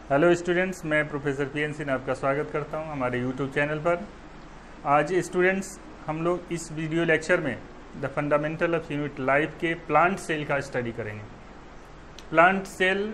Hello students, मैं professor PN Singh आपका स्वागत करता हूं हमारे यूट्यूब चैनल पर। आज स्टूडेंट्स हम लोग इस वीडियो लेक्चर में the fundamental of unit life के प्लांट सेल का स्टडी करेंगे। प्लांट सेल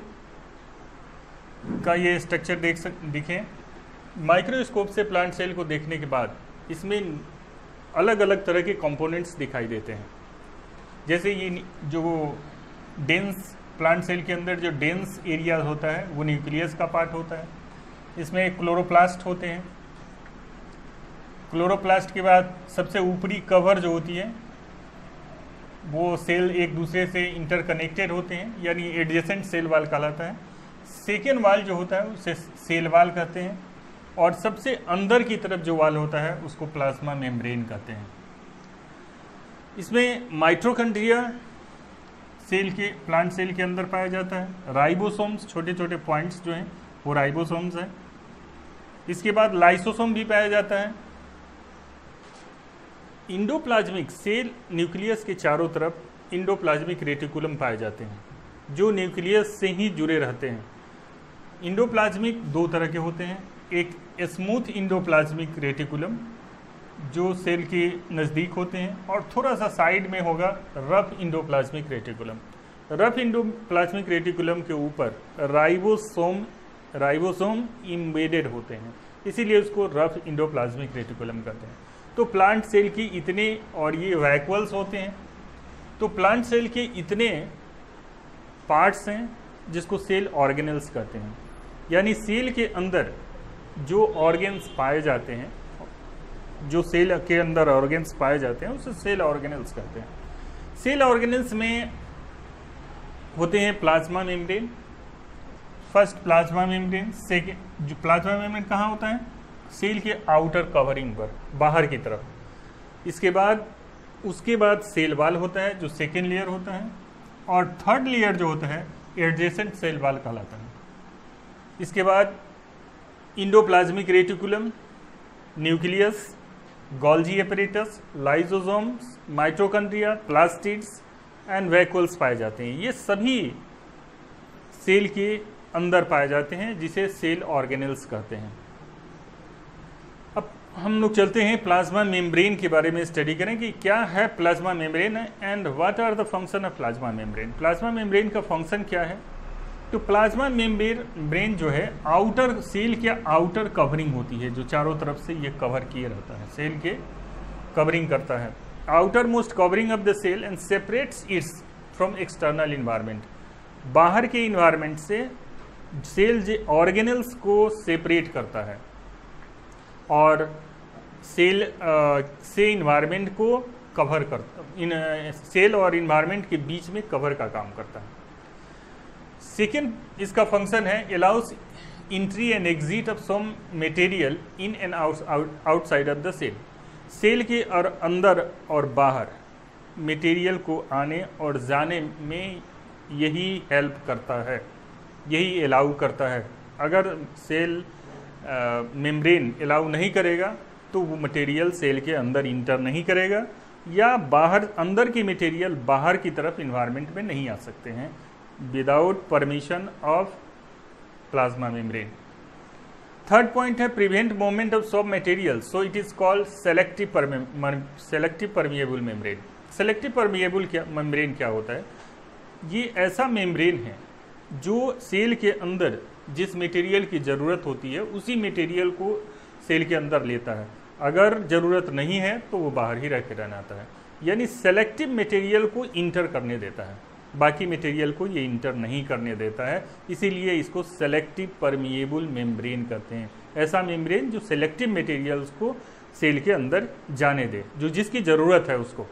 का ये स्ट्रक्चर दिखें। माइक्रोस्कोप से प्लांट सेल को देखने के बाद इसमें अलग अलग तरह के कंपोनेंट्स दिखाई देते हैं। जैसे ये जो डेंस प्लांट सेल के अंदर जो डेंस एरिया होता है वो न्यूक्लियस का पार्ट होता है। इसमें क्लोरोप्लास्ट होते हैं। क्लोरोप्लास्ट के बाद सबसे ऊपरी कवर जो होती है वो सेल एक दूसरे से इंटरकनेक्टेड होते हैं, यानी एडजेसेंट सेल वाल कहलाता है। सेकेंड वाल जो होता है उसे सेल वाल कहते हैं, और सबसे अंदर की तरफ जो वाल होता है उसको प्लाज्मा मेम्ब्रेन कहते हैं। इसमें माइटोकॉन्ड्रिया सेल के प्लांट सेल के अंदर पाया जाता है। राइबोसोम्स, छोटे छोटे पॉइंट्स जो हैं वो राइबोसोम्स हैं। इसके बाद लाइसोसोम भी पाया जाता है। इंडोप्लाज्मिक सेल न्यूक्लियस के चारों तरफ इंडोप्लाज्मिक रेटिकुलम पाए जाते हैं जो न्यूक्लियस से ही जुड़े रहते हैं। इंडोप्लाज्मिक दो तरह के होते हैं, एक स्मूथ इंडोप्लाज्मिक रेटिकुलम जो सेल के नज़दीक होते हैं, और थोड़ा सा साइड में होगा rough endoplasmic reticulum. Rough endoplasmic reticulum के ऊपर राइबोसोम इम्बेडेड होते हैं, इसीलिए उसको रफ इंडोप्लाज्मिक रेटिकुलम कहते हैं। तो प्लांट सेल की इतने, और ये वैक्यूल्स होते हैं, तो प्लांट सेल के इतने पार्ट्स हैं जिसको सेल ऑर्गेनल्स कहते हैं। यानी सेल के अंदर जो ऑर्गेन्स पाए जाते हैं, जो सेल के अंदर ऑर्गेन्स पाए जाते हैं उसे सेल ऑर्गेनल्स कहते हैं। सेल ऑर्गेनल्स में होते हैं plasma membrane. First plasma membrane, second जो प्लाज्मा मेम्ब्रेन कहाँ होता है? सेल के आउटर कवरिंग पर, बाहर की तरफ। उसके बाद सेल वाल होता है जो सेकेंड लेयर होता है, और थर्ड लेयर जो होता है एडजेसेंट सेल वाल कहलाता है। इसके बाद endoplasmic reticulum, nucleus, Golgi apparatus, lysosomes, mitochondria, plastids and vacuoles पाए जाते हैं। ये सभी सेल के अंदर पाए जाते हैं जिसे सेल ऑर्गेनल्स कहते हैं। अब हम लोग चलते हैं प्लाज्मा मेम्ब्रेन के बारे में स्टडी करें कि क्या है plasma membrane and what are the function of plasma membrane. Plasma membrane का फंक्शन क्या है? तो प्लाज्मा मेम्ब्रेन जो है आउटर सेल के आउटर कवरिंग होती है, जो चारों तरफ से ये कवर किए रहता है, सेल के कवरिंग करता है। Outer most covering of the cell and separates its from external environment. बाहर के इन्वायरमेंट से सेल ऑर्गेनल्स को सेपरेट करता है और सेल से इन्वायरमेंट को कवर करता, सेल और इन्वायरमेंट के बीच में कवर का काम करता है। सेकेंड इसका फंक्शन है allows entry and exit of some material in and outside of the cell. Cell के और अंदर और बाहर मटेरियल को आने और जाने में यही हेल्प करता है, यही अलाउ करता है। अगर सेल मेम्ब्रेन अलाउ नहीं करेगा तो वो मटेरियल सेल के अंदर इंटर नहीं करेगा, या बाहर अंदर की मटेरियल बाहर की तरफ इन्वायरमेंट में नहीं आ सकते हैं without permission of plasma membrane. Third point है प्रिवेंट मूवमेंट ऑफ सब material, so it is called selective permeable membrane. Selective permeable membrane क्या होता है? ये ऐसा मेम्ब्रेन है जो सेल के अंदर जिस मटेरियल की ज़रूरत होती है उसी मटेरियल को सेल के अंदर लेता है, अगर ज़रूरत नहीं है तो वो बाहर ही रह के रहता है। यानी सेलेक्टिव मटेरियल को इंटर करने देता है, बाकी मटेरियल को ये इंटर नहीं करने देता है, इसीलिए इसको सेलेक्टिव परमिएबल मेम्ब्रेन कहते हैं। ऐसा मेम्ब्रेन जो सेलेक्टिव मटेरियल्स को सेल के अंदर जाने दे, जो जिसकी ज़रूरत है उसको।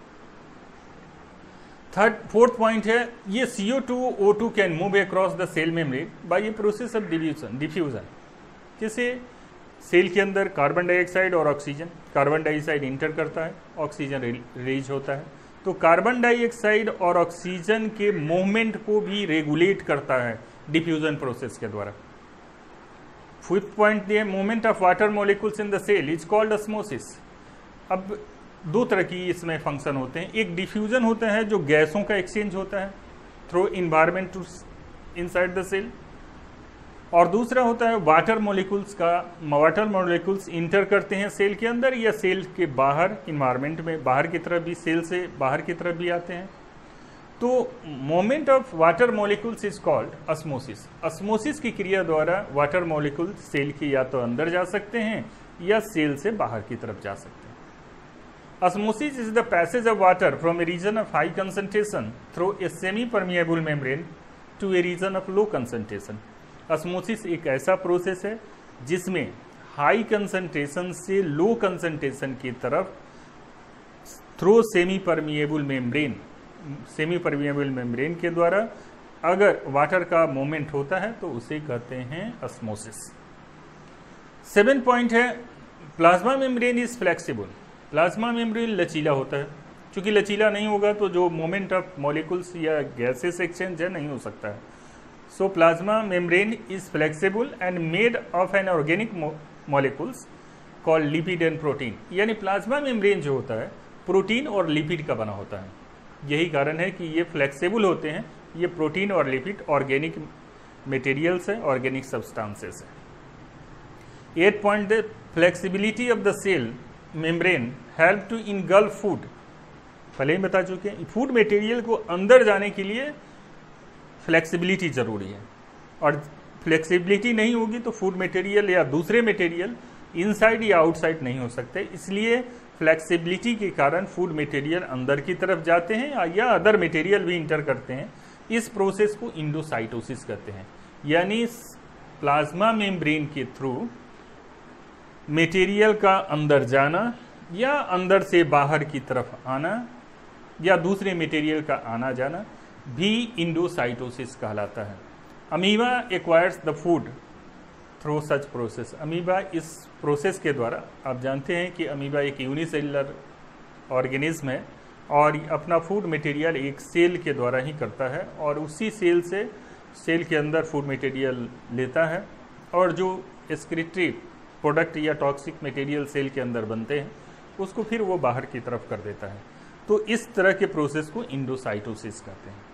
फोर्थ पॉइंट है ये CO2O2 can move across the cell membrane by a process of diffusion. जैसे सेल के अंदर कार्बन डाइऑक्साइड और ऑक्सीजन, कार्बन डाइऑक्साइड इंटर करता है, ऑक्सीजन रिलीज होता है, तो कार्बन डाइऑक्साइड और ऑक्सीजन के मूवमेंट को भी रेगुलेट करता है डिफ्यूजन प्रोसेस के द्वारा। Fifth point the movement of water molecules in the cell is called osmosis. अब दो तरह की इसमें फंक्शन होते हैं। एक डिफ्यूजन होता है जो गैसों का एक्सचेंज होता है through environment to inside the cell, और दूसरा होता है वाटर मॉलिक्यूल्स का। वाटर मॉलिक्यूल्स इंटर करते हैं सेल के अंदर या सेल के बाहर इन्वायरमेंट में, बाहर की तरफ भी, सेल से बाहर की तरफ भी आते हैं। तो moment of water molecules is called osmosis. Osmosis की क्रिया द्वारा वाटर मॉलिक्यूल सेल के या तो अंदर जा सकते हैं या सेल से बाहर की तरफ जा सकते हैं। Osmosis is the passage of water from a region of high concentration through a semi permeable membrane to a region of low concentration. Osmosis एक ऐसा प्रोसेस है जिसमें हाई कंसंट्रेशन से लो कंसंट्रेशन की तरफ थ्रू सेमी परमिएबल मेम्ब्रेन के द्वारा अगर वाटर का मूवमेंट होता है तो उसे कहते हैं ऑस्मोसिस। 7 पॉइंट है plasma membrane is flexible. Plasma membrane लचीला होता है। चूंकि लचीला नहीं होगा तो जो मोमेंट ऑफ मॉलिक्यूल्स या गैसेस एक्सचेंज है नहीं हो सकता है। So plasma membrane is flexible and made of an organic molecules called lipid and protein. यानी प्लाज्मा मेम्ब्रेन जो होता है प्रोटीन और लिपिड का बना होता है। यही कारण है कि ये फ्लेक्सिबल होते हैं। ये प्रोटीन और लिपिड ऑर्गेनिक मटेरियल्स है, ऑर्गेनिक सब्सटेंसेस है। 8 point the flexibility of the cell membrane help to engulf food. पहले ही बता चुके हैं, फूड मटेरियल को अंदर जाने के लिए फ्लेक्सिबिलिटी जरूरी है, और फ्लेक्सिबिलिटी नहीं होगी तो फूड मटेरियल या दूसरे मटेरियल इनसाइड या आउटसाइड नहीं हो सकते। इसलिए फ्लेक्सिबिलिटी के कारण फूड मटेरियल अंदर की तरफ जाते हैं या अदर मटेरियल भी इंटर करते हैं। इस प्रोसेस को इंडोसाइटोसिस कहते हैं। यानी प्लाज्मा मेम्ब्रेन के थ्रू मटेरियल का अंदर जाना या अंदर से बाहर की तरफ आना या दूसरे मटेरियल का आना जाना भी इंडोसाइटोसिस कहलाता है। Amoeba acquires the food through such process. Amoeba इस प्रोसेस के द्वारा, आप जानते हैं कि अमीबा एक यूनिसेलुलर ऑर्गेनिज्म है और अपना फूड मटेरियल एक सेल के द्वारा ही करता है और उसी सेल से सेल के अंदर फूड मटेरियल लेता है और जो एक्सक्रीटरी प्रोडक्ट या टॉक्सिक मटेरियल सेल के अंदर बनते हैं उसको फिर वो बाहर की तरफ कर देता है। तो इस तरह के प्रोसेस को इंडोसाइटोसिस कहते हैं।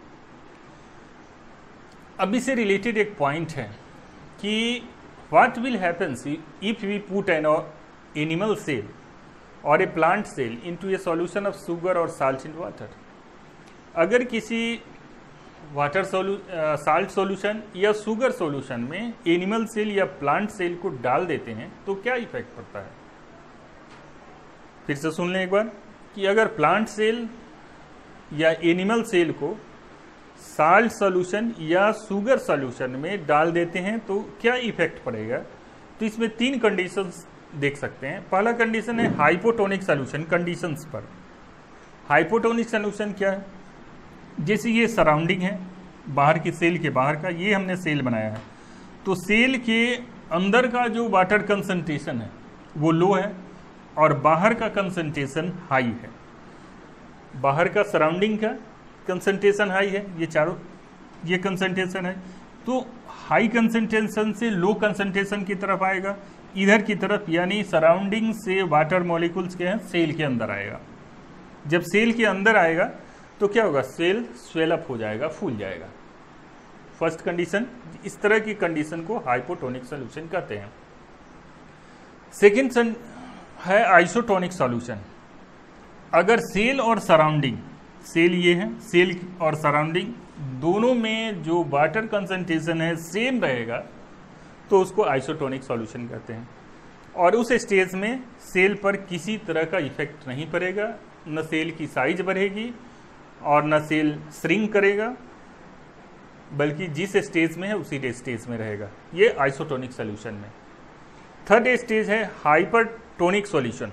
अब इससे रिलेटेड एक पॉइंट है कि what will happens if we put an animal cell और a plant cell into a solution of sugar और साल्ट इन वाटर। अगर किसी वाटर साल्ट सॉल्यूशन या शुगर सॉल्यूशन में एनिमल सेल या प्लांट सेल को डाल देते हैं तो क्या इफेक्ट पड़ता है। फिर से सुन लें एक बार कि अगर प्लांट सेल या एनिमल सेल को साल्ट सॉल्यूशन या शुगर सॉल्यूशन में डाल देते हैं तो क्या इफेक्ट पड़ेगा। तो इसमें 3 कंडीशंस देख सकते हैं। पहला कंडीशन है हाइपोटोनिक सॉल्यूशन कंडीशंस पर। हाइपोटोनिक सॉल्यूशन क्या है, जैसे ये सराउंडिंग है बाहर की सेल के बाहर का, ये हमने सेल बनाया है तो सेल के अंदर का जो वाटर कंसंट्रेशन है वो लो है और बाहर का कंसंट्रेशन हाई है। बाहर का सराउंडिंग का कंसंट्रेशन हाई है, ये चारों ये कंसंट्रेशन है, तो हाई कंसंट्रेशन से लो कंसंट्रेशन की तरफ आएगा इधर की तरफ, यानी सराउंडिंग से वाटर मॉलिक्यूल्स के हैं सेल के अंदर आएगा। जब सेल के अंदर आएगा तो क्या होगा, सेल स्वेल अप हो जाएगा, फूल जाएगा। फर्स्ट कंडीशन, इस तरह की कंडीशन को हाइपोटोनिक सॉल्यूशन कहते हैं। सेकेंड है आइसोटोनिक सॉल्यूशन। अगर सेल और सराउंडिंग, सेल ये है, सेल और सराउंडिंग दोनों में जो वाटर कंसंट्रेशन है सेम रहेगा तो उसको आइसोटोनिक सॉल्यूशन कहते हैं। और उस स्टेज में सेल पर किसी तरह का इफेक्ट नहीं पड़ेगा, न सेल की साइज बढ़ेगी और न सेल श्रिंक करेगा, बल्कि जिस स्टेज में है उसी स्टेज में रहेगा। ये आइसोटोनिक सॉल्यूशन में। थर्ड स्टेज है हाइपरटोनिक सॉल्यूशन।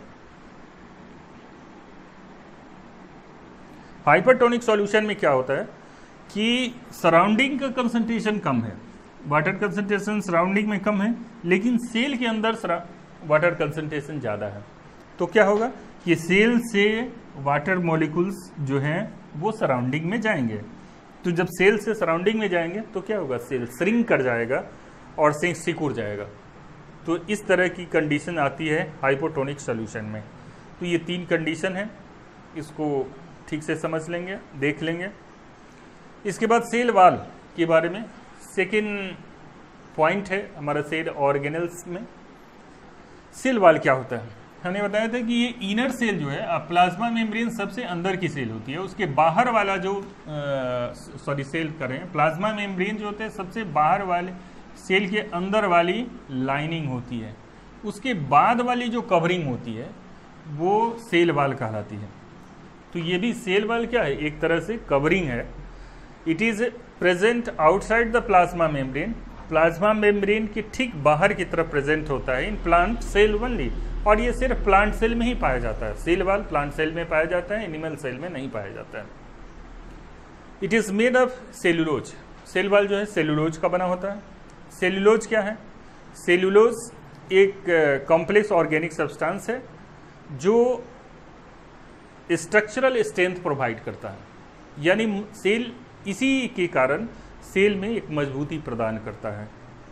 हाइपरटोनिक सॉल्यूशन में क्या होता है कि सराउंडिंग का कंसंट्रेशन कम है, वाटर कंसंट्रेशन सराउंडिंग में कम है, लेकिन सेल के अंदर वाटर कंसंट्रेशन ज़्यादा है। तो क्या होगा कि सेल से वाटर मॉलिक्यूल्स जो हैं वो सराउंडिंग में जाएंगे। तो जब सेल से सराउंडिंग में जाएंगे तो क्या होगा, सेल श्रिंक कर जाएगा और सिकुड़ जाएगा। तो इस तरह की कंडीशन आती है हाइपोटोनिक सॉल्यूशन में। तो ये 3 कंडीशन है, इसको ठीक से समझ लेंगे, देख लेंगे। इसके बाद सेल वॉल के बारे में सेकेंड पॉइंट है हमारा सेल ऑर्गेनेल्स में। सेल वॉल क्या होता है? हमने बताया था कि ये इनर सेल जो है, प्लाज्मा मेम्ब्रेन सबसे अंदर की सेल होती है, उसके बाहर वाला जो सेल करें, प्लाज्मा मेम्ब्रेन जो होते हैं सबसे बाहर वाले सेल के अंदर वाली लाइनिंग होती है, उसके बाद वाली जो कवरिंग होती है वो सेल वॉल कहलाती है। तो ये भी सेल वॉल क्या है? एक तरह से कवरिंग है। It is present outside the plasma membrane, plasma membrane के ठीक बाहर की तरफ प्रेजेंट होता है इन प्लांट सेल ओनली, और ये सिर्फ प्लांट सेल में ही पाया जाता है। सेल वॉल प्लांट सेल में पाया जाता है, एनिमल सेल में नहीं पाया जाता है। It is made of cellulose, cell wall जो है सेलुलोज का बना होता है। सेलुलोज क्या है? सेलुलोज एक कॉम्प्लेक्स ऑर्गेनिक सब्सटेंस है जो स्ट्रक्चरल स्ट्रेंथ प्रोवाइड करता है, यानी सेल इसी के कारण सेल में एक मजबूती प्रदान करता है।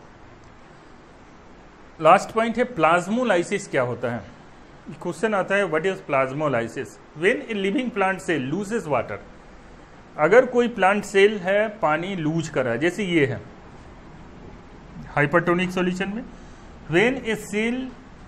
लास्ट पॉइंट है प्लाज्मोलाइसिस क्या होता है? क्वेश्चन आता है what is plasmolysis? When a living plant cell loses water, अगर कोई प्लांट सेल है पानी लूज कर रहा है, जैसे ये है हाइपरटोनिक सॉल्यूशन में, when a cell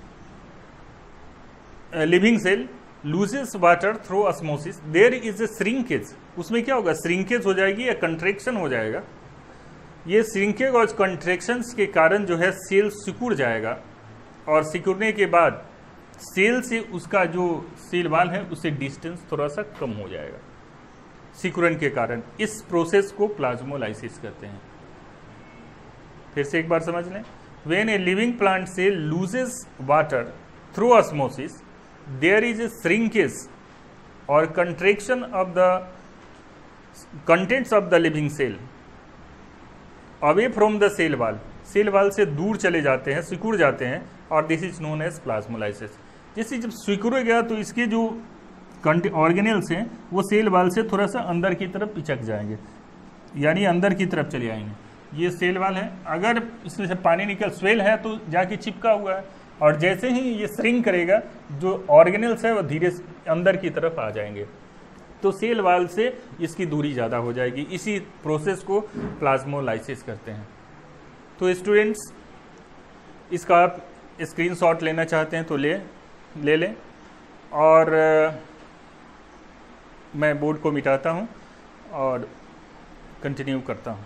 living cell loses water through osmosis there is a shrinkage, उसमें क्या होगा? श्रिंकेज हो जाएगी या कंट्रैक्शन हो जाएगा। ये श्रिंकेज और कंट्रैक्शंस के कारण जो है सेल सिकुड़ जाएगा, और सिकुड़ने के बाद सेल से उसका जो सेल वॉल है उससे डिस्टेंस थोड़ा सा कम हो जाएगा सिकुड़न के कारण। इस प्रोसेस को प्लाज्मोलाइसिस कहते हैं। फिर से एक बार समझ लें, when a living plant cell loses water through osmosis there is a shrinkage और contraction of the contents of the living cell away from the cell wall, cell wall से दूर चले जाते हैं, सिकुड़ जाते हैं, और this is known as plasmolysis. जैसे जब सिकुड़ गया तो इसके जो ऑर्गेनेल्स हैं वो सेल वॉल से थोड़ा सा अंदर की तरफ पिचक जाएंगे, यानी अंदर की तरफ चले आएंगे। ये सेल वॉल है, अगर इसमें से पानी निकल स्वेल है तो जाके चिपका हुआ है, और जैसे ही ये श्रिंक करेगा जो ऑर्गेनेल्स है वो धीरे से अंदर की तरफ आ जाएंगे, तो सेल वॉल से इसकी दूरी ज़्यादा हो जाएगी। इसी प्रोसेस को प्लाज्मोलाइसिस करते हैं। तो स्टूडेंट्स, इसका आप स्क्रीनशॉट लेना चाहते हैं तो ले लें, और मैं बोर्ड को मिटाता हूं और कंटिन्यू करता हूं।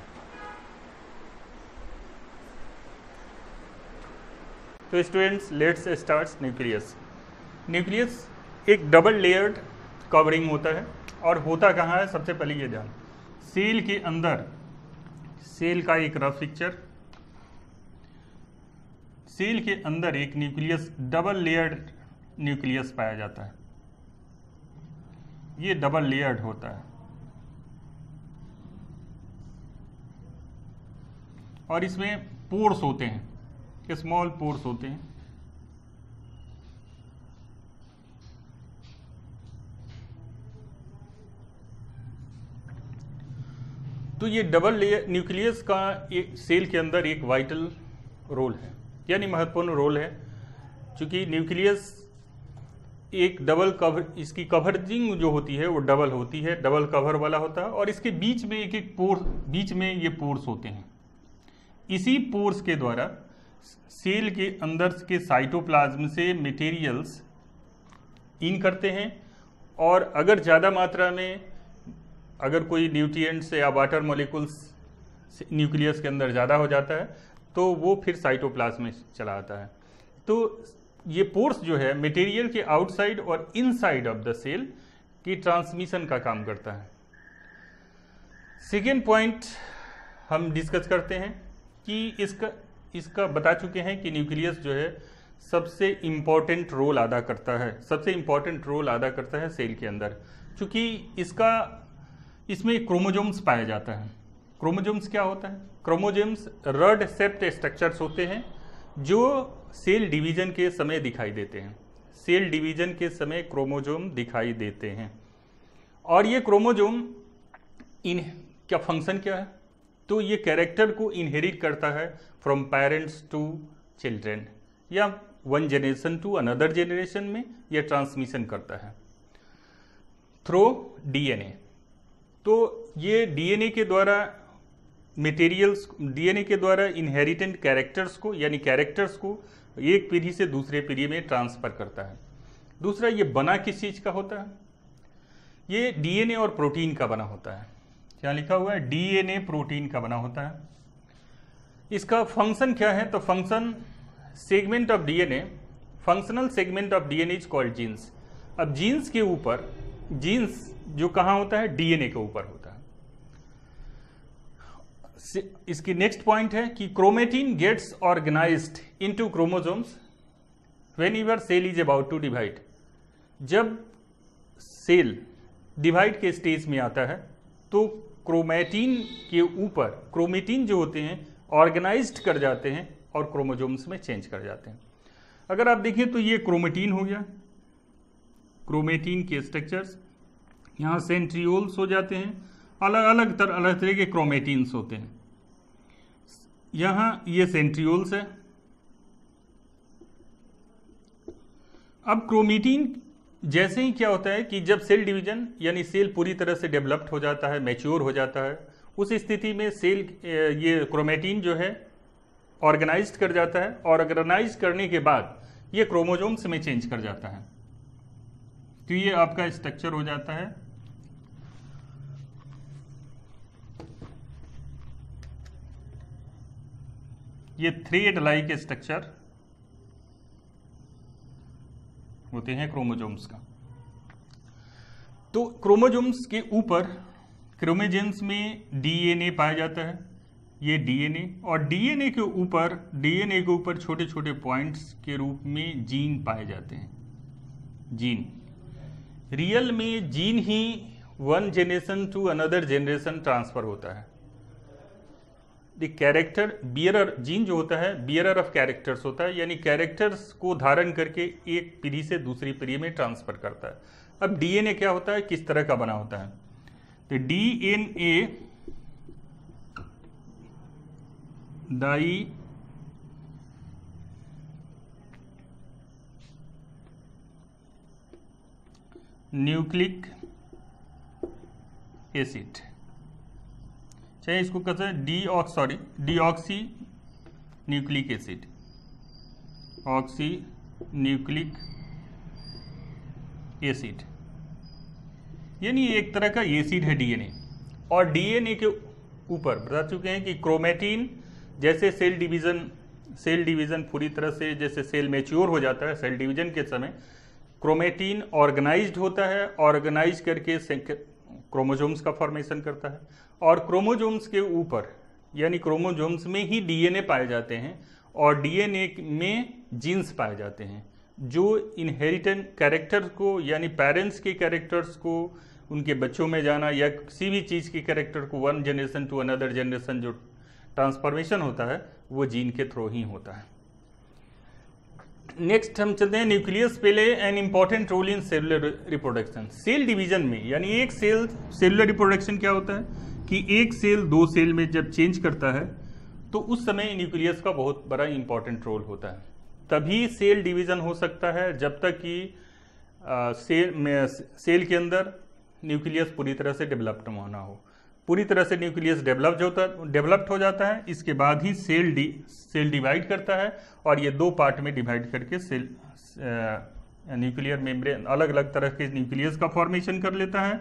तो students, let's start nucleus. Nucleus एक डबल लेयर्ड कवरिंग होता है, और होता कहाँ है? सबसे पहले ये ध्यान, सेल के अंदर, सेल का एक रफ पिक्चर, सेल के अंदर एक न्यूक्लियस, डबल लेयर्ड न्यूक्लियस पाया जाता है। ये डबल लेयर्ड होता है, और इसमें पोर्स होते हैं, स्मॉल पोर्स होते हैं। तो ये डबल लेयर न्यूक्लियस का एक सेल के अंदर एक वाइटल रोल है, यानी महत्वपूर्ण रोल है, क्योंकि न्यूक्लियस एक डबल कवर, इसकी कवरिंग जो होती है वो डबल होती है, डबल कवर वाला होता है, और इसके बीच में एक एक पोर्स, बीच में ये पोर्स होते हैं। इसी पोर्स के द्वारा सेल के अंदर के साइटोप्लाज्म से मटेरियल्स इन करते हैं, और अगर ज़्यादा मात्रा में अगर कोई न्यूट्रिएंट्स या वाटर मॉलिक्यूल्स न्यूक्लियस के अंदर ज़्यादा हो जाता है तो वो फिर साइटोप्लाज्म में चला आता है। तो ये पोर्स जो है मटेरियल के आउटसाइड और इनसाइड ऑफ द सेल की ट्रांसमिशन का काम करता है। सेकेंड पॉइंट हम डिस्कस करते हैं कि इसका बता चुके हैं कि न्यूक्लियस जो है सबसे इम्पॉर्टेंट रोल अदा करता है, सबसे इम्पॉर्टेंट रोल अदा करता है सेल के अंदर, क्योंकि इसमें क्रोमोजोम्स पाया जाता है। क्रोमोजोम्स क्या होता है? क्रोमोजोम्स रड शेप्ड स्ट्रक्चर्स होते हैं जो सेल डिवीजन के समय दिखाई देते हैं। सेल डिवीजन के समय क्रोमोजोम दिखाई देते हैं, और ये क्रोमोजोम क्या फंक्शन क्या है? तो ये कैरेक्टर को इनहेरिट करता है फ्रॉम पेरेंट्स टू चिल्ड्रेन, या one generation to another generation में यह ट्रांसमिशन करता है थ्रू डीएनए। तो ये डीएनए के द्वारा मटेरियल्स, डीएनए के द्वारा इनहेरिटेंट कैरेक्टर्स को यानी कैरेक्टर्स को एक पीढ़ी से दूसरे पीढ़ी में ट्रांसफर करता है। दूसरा, ये बना किस चीज़ का होता है? ये डीएनए और प्रोटीन का बना होता है। क्या लिखा हुआ है? डीएनए प्रोटीन का बना होता है। इसका फंक्शन क्या है? तो function segment of DNA, functional segment of DNA is called genes. अब जीन्स के ऊपर, जीन्स जो कहाँ होता है? डीएनए के ऊपर होता है। इसकी नेक्स्ट पॉइंट है कि chromatin gets organized into chromosomes whenever cell is about to divide. जब सेल डिवाइड के स्टेज में आता है तो क्रोमेटिन के ऊपर, क्रोमेटिन जो होते हैं ऑर्गेनाइज्ड कर जाते हैं और क्रोमोसोम्स में चेंज कर जाते हैं। अगर आप देखें तो ये क्रोमेटिन हो गया, क्रोमेटिन के स्ट्रक्चर्स, यहाँ सेंट्रियोल्स हो जाते हैं, अलग अलग तरह के क्रोमेटिन्स होते हैं। यहाँ ये सेंट्रियोल्स है। अब क्रोमेटिन जैसे ही क्या होता है कि जब सेल डिवीजन यानी सेल पूरी तरह से डेवलप्ड हो जाता है, मैच्योर हो जाता है, उस स्थिति में सेल ये क्रोमेटिन जो है ऑर्गेनाइज्ड कर जाता है, और ऑर्गेनाइज करने के बाद ये क्रोमोसोम्स में चेंज कर जाता है। तो ये आपका स्ट्रक्चर हो जाता है। ये थ्रेड लाइक स्ट्रक्चर होते हैं क्रोमोसोम्स का। तो क्रोमोसोम्स के ऊपर, क्रोमोसोम्स में डीएनए पाया जाता है, ये डीएनए, और डीएनए के ऊपर छोटे छोटे पॉइंट्स के रूप में जीन पाए जाते हैं। जीन, रियल में जीन ही one generation to another generation transfer होता है। द कैरेक्टर बियरर, जीन जो होता है बियरर ऑफ कैरेक्टर्स होता है, यानी कैरेक्टर्स को धारण करके एक पीढ़ी से दूसरी पीढ़ी में ट्रांसफर करता है। अब डीएनए क्या होता है, किस तरह का बना होता है? तो डीएनए डाई न्यूक्लिक एसिड, चाहे इसको कहते हैं deoxy nucleic acid, oxy nucleic acid, यानी एक तरह का एसिड है डीएनए। और डीएनए के ऊपर बता चुके हैं कि क्रोमेटिन, जैसे सेल डिवीजन पूरी तरह से, जैसे सेल मैच्योर हो जाता है, सेल डिवीजन के समय क्रोमेटिन ऑर्गेनाइज्ड होता है, ऑर्गेनाइज करके क्रोमोसोम्स का फॉर्मेशन करता है, और क्रोमोसोम्स के ऊपर यानी क्रोमोसोम्स में ही डीएनए पाए जाते हैं, और डीएनए में जीन्स पाए जाते हैं जो इनहेरिटेंट कैरेक्टर्स को यानी पेरेंट्स के कैरेक्टर्स को उनके बच्चों में जाना या किसी भी चीज़ के कैरेक्टर को one generation to another generation जो ट्रांसफॉर्मेशन होता है वो जीन के थ्रू ही होता है। नेक्स्ट हम चलते हैं, nucleus play an important role in cellular reproduction. Cell division में, यानी एक सेलुलर रिप्रोडक्शन क्या होता है कि एक सेल दो सेल में जब चेंज करता है तो उस समय न्यूक्लियस का बहुत बड़ा इंपॉर्टेंट रोल होता है। तभी सेल डिवीजन हो सकता है जब तक कि सेल के अंदर न्यूक्लियस पूरी तरह से डेवलप्ड होना हो। पूरी तरह से न्यूक्लियस डेवलप्ड हो जाता है, इसके बाद ही सेल डिवाइड करता है, और ये दो पार्ट में डिवाइड करके सेल न्यूक्लियर मेम्ब्रेन अलग अलग तरह के न्यूक्लियस का फॉर्मेशन कर लेता है।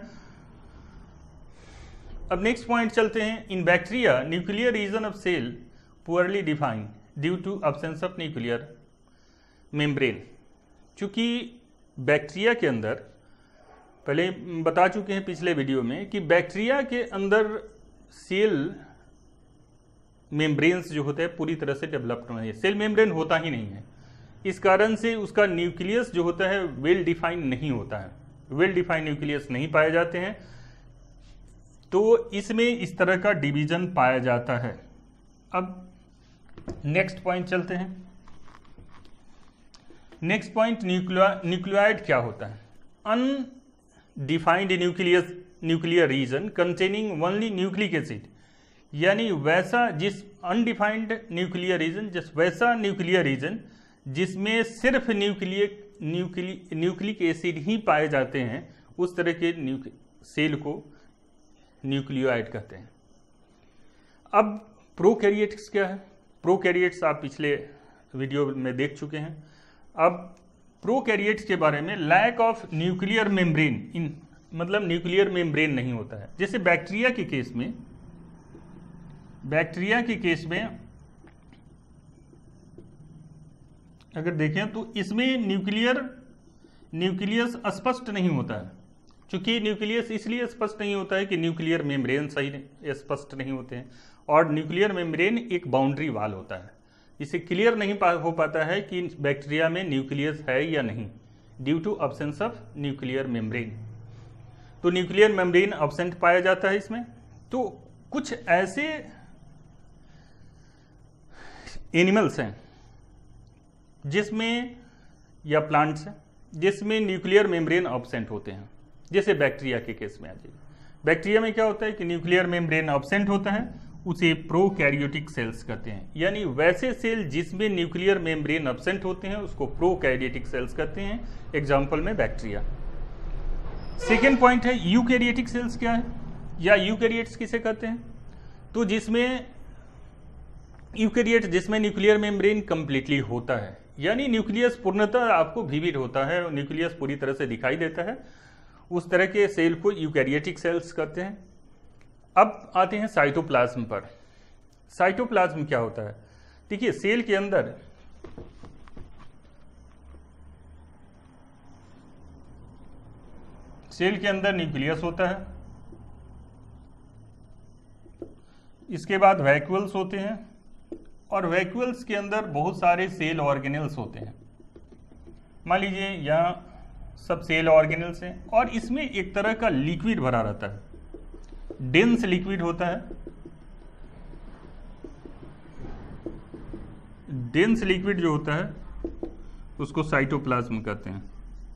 अब नेक्स्ट पॉइंट चलते हैं। In bacteria nuclear region of cell poorly defined due to absence of nuclear membrane. चूंकि बैक्टीरिया के अंदर, पहले बता चुके हैं पिछले वीडियो में कि बैक्टीरिया के अंदर सेल मेम्ब्रेन्स जो होते हैं पूरी तरह से डेवलप्ड नहीं है, सेल मेम्ब्रेन होता ही नहीं है। इस कारण से उसका न्यूक्लियस जो होता है वेल डिफाइंड नहीं होता है, वेल डिफाइंड न्यूक्लियस नहीं पाए जाते हैं, तो इसमें इस तरह का डिवीजन पाया जाता है। अब नेक्स्ट पॉइंट चलते हैं। नेक्स्ट पॉइंट, न्यूक्लियोइड क्या होता है? Undefined nuclear region containing only nucleic acid, यानी वैसा जिस अनडिफाइंड न्यूक्लियर रीजन, वैसा न्यूक्लियर रीजन जिसमें सिर्फ न्यूक्लिक एसिड ही पाए जाते हैं, उस तरह के सेल को न्यूक्लियोइड कहते हैं। अब प्रोकैरियोट्स क्या है? प्रोकैरियोट्स आप पिछले वीडियो में देख चुके हैं। अब प्रोकैरियोट्स के बारे में लैक ऑफ न्यूक्लियर मेम्ब्रेन, मतलब न्यूक्लियर मेम्ब्रेन नहीं होता है। जैसे बैक्टीरिया के केस में अगर देखें तो इसमें न्यूक्लियस स्पष्ट नहीं होता है। चूंकि न्यूक्लियस इसलिए स्पष्ट नहीं होता है कि न्यूक्लियर मेम्ब्रेन सही स्पष्ट नहीं होते हैं, और न्यूक्लियर मेम्ब्रेन एक बाउंड्री वाल होता है। इसे क्लियर नहीं हो पाता है कि बैक्टीरिया में न्यूक्लियस है या नहीं, due to absence of nuclear membrane. तो न्यूक्लियर मेम्ब्रेन अब्सेंट पाया जाता है इसमें। तो कुछ ऐसे एनिमल्स हैं जिसमें, या प्लांट्स हैं जिसमें न्यूक्लियर मेम्ब्रेन अब्सेंट होते हैं। जैसे बैक्टीरिया के केस में आ जाइए, बैक्टीरिया में क्या होता है कि न्यूक्लियर मेम्ब्रेन अब्सेंट होता है, उसे प्रोकैरियोटिक सेल्स कहते हैं। यानी वैसे सेल जिसमें न्यूक्लियर मेम्ब्रेन अब्सेंट होते हैं उसको प्रोकैरियोटिक सेल्स कहते हैं। एग्जाम्पल में बैक्टीरिया। सेकेंड पॉइंट है यूकैरियोटिक सेल्स क्या है, या यूकैरियोट्स किसे कहते हैं? तो जिसमें यूकैरियोट जिसमें न्यूक्लियर मेम्ब्रेन कंप्लीटली होता है, यानी न्यूक्लियस पूर्णतः आपको विविड होता है, न्यूक्लियस पूरी तरह से दिखाई देता है, उस तरह के सेल को यूकैरियोटिक सेल्स कहते हैं। अब आते हैं साइटोप्लाज्म पर। साइटोप्लाज्म क्या होता है? देखिए, सेल के अंदर न्यूक्लियस होता है, इसके बाद वैक्यूल्स होते हैं, और वैक्यूल्स के अंदर बहुत सारे सेल ऑर्गेनेल्स होते हैं। मान लीजिए यहाँ सब सेल ऑर्गेनेल्स हैं, और इसमें एक तरह का लिक्विड भरा रहता है, डेंस लिक्विड होता है। डेंस लिक्विड जो होता है उसको साइटोप्लाज्म कहते हैं।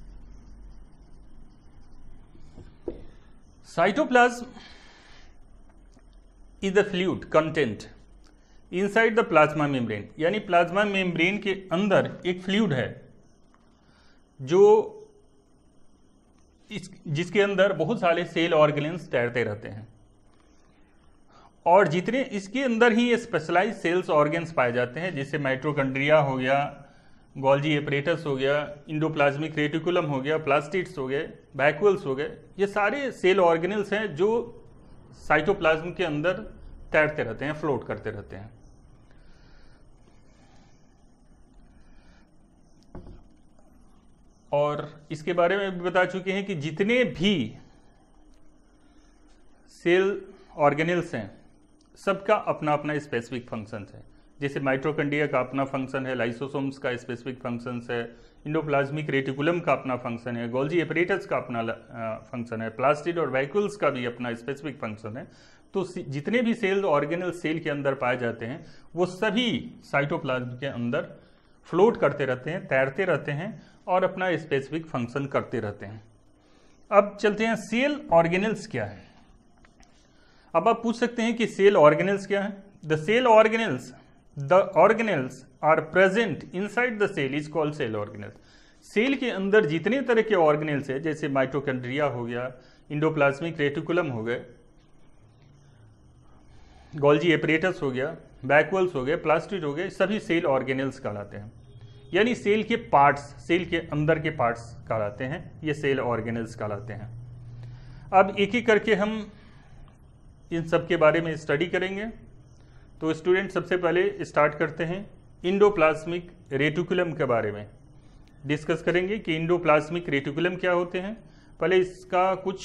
Cytoplasm is the fluid content inside the plasma membrane, यानी प्लाज्मा मेम्ब्रेन के अंदर एक फ्लूइड है जो जिसके अंदर बहुत सारे सेल ऑर्गेनेल्स तैरते रहते हैं, और जितने इसके अंदर ही स्पेशलाइज सेल्स ऑर्गेन्स पाए जाते हैं, जैसे माइटोकॉन्ड्रिया हो गया, गोल्जी एपरेटस हो गया, इंडोप्लाज्मिक रेटिकुलम हो गया, प्लास्टिड्स हो गए, वैक्यूल्स हो गए। ये सारे सेल ऑर्गेनेल्स हैं जो साइटोप्लाज्म के अंदर तैरते रहते हैं, फ्लोट करते रहते हैं। और इसके बारे में भी बता चुके हैं कि जितने भी सेल ऑर्गेनेल्स हैं सबका अपना अपना स्पेसिफिक फंक्शन है। जैसे माइटोकॉन्ड्रिया का अपना फंक्शन है, लाइसोसोम्स का स्पेसिफिक फंक्शन है, इंडोप्लाज्मिक रेटिकुलम का अपना फंक्शन है, गोल्जी एपरेटस का अपना फंक्शन है, प्लास्टिड और वैक्यूल्स का भी अपना स्पेसिफिक फंक्शन है। तो जितने भी सेल ऑर्गेनल सेल के अंदर पाए जाते हैं वो सभी साइटोप्लाज्म के अंदर फ्लोट करते रहते हैं, तैरते रहते हैं और अपना स्पेसिफिक फंक्शन करते रहते हैं। अब चलते हैं सेल ऑर्गेनल्स क्या है। अब आप पूछ सकते हैं कि सेल ऑर्गेनल्स क्या है। The organelles are present inside the cell is called cell organelles. Cell के अंदर जितने तरह के ऑर्गेनल्स है, जैसे माइटोकॉन्ड्रिया हो गया, इंडोप्लाज्मिक रेटिकुलम हो गए, गोल्जी एपरेटस हो गया, वैक्यूल्स हो गए, प्लास्टिड हो गए, सभी सेल ऑर्गेनल्स कहलाते हैं। यानी सेल के पार्ट्स, सेल के अंदर के पार्ट्स कहलाते हैं, ये सेल ऑर्गेनल्स कहलाते हैं। अब एक एक करके हम इन सब के बारे में स्टडी करेंगे। तो स्टूडेंट सबसे पहले स्टार्ट करते हैं इंडोप्लाज्मिक रेटिकुलम के बारे में डिस्कस करेंगे कि इंडोप्लाज्मिक रेटिकुलम क्या होते हैं। पहले इसका कुछ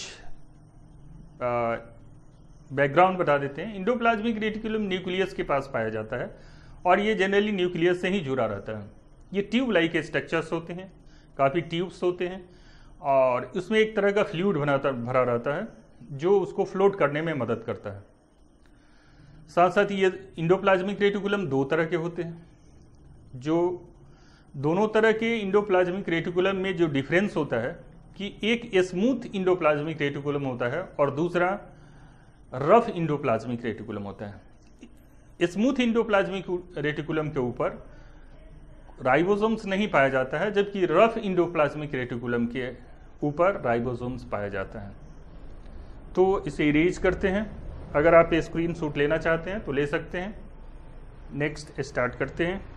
बैकग्राउंड बता देते हैं। इंडोप्लाज्मिक रेटिकुलम न्यूक्लियस के पास पाया जाता है और ये जनरली न्यूक्लियस से ही जुड़ा रहता है। ये ट्यूब लाइक स्ट्रक्चर्स होते हैं, काफ़ी ट्यूब्स होते हैं और उसमें एक तरह का फ्लूइड भरा रहता है जो उसको फ्लोट करने में मदद करता है। साथ साथ ये इंडोप्लाज्मिक रेटिकुलम दो तरह के होते हैं। जो दोनों तरह के इंडोप्लाज्मिक रेटिकुलम में जो डिफरेंस होता है कि एक स्मूथ इंडोप्लाज्मिक रेटिकुलम होता है और दूसरा रफ इंडोप्लाज्मिक रेटिकुलम होता है। स्मूथ इंडोप्लाज्मिक रेटिकुलम के ऊपर राइबोसोम्स नहीं पाया जाता है, जबकि रफ इंडोप्लाज्मिक रेटिकुलम के ऊपर राइबोसोम्स पाया जाता है। तो इसे इरेज करते हैं। अगर आप स्क्रीन शॉट लेना चाहते हैं तो ले सकते हैं। नेक्स्ट स्टार्ट करते हैं।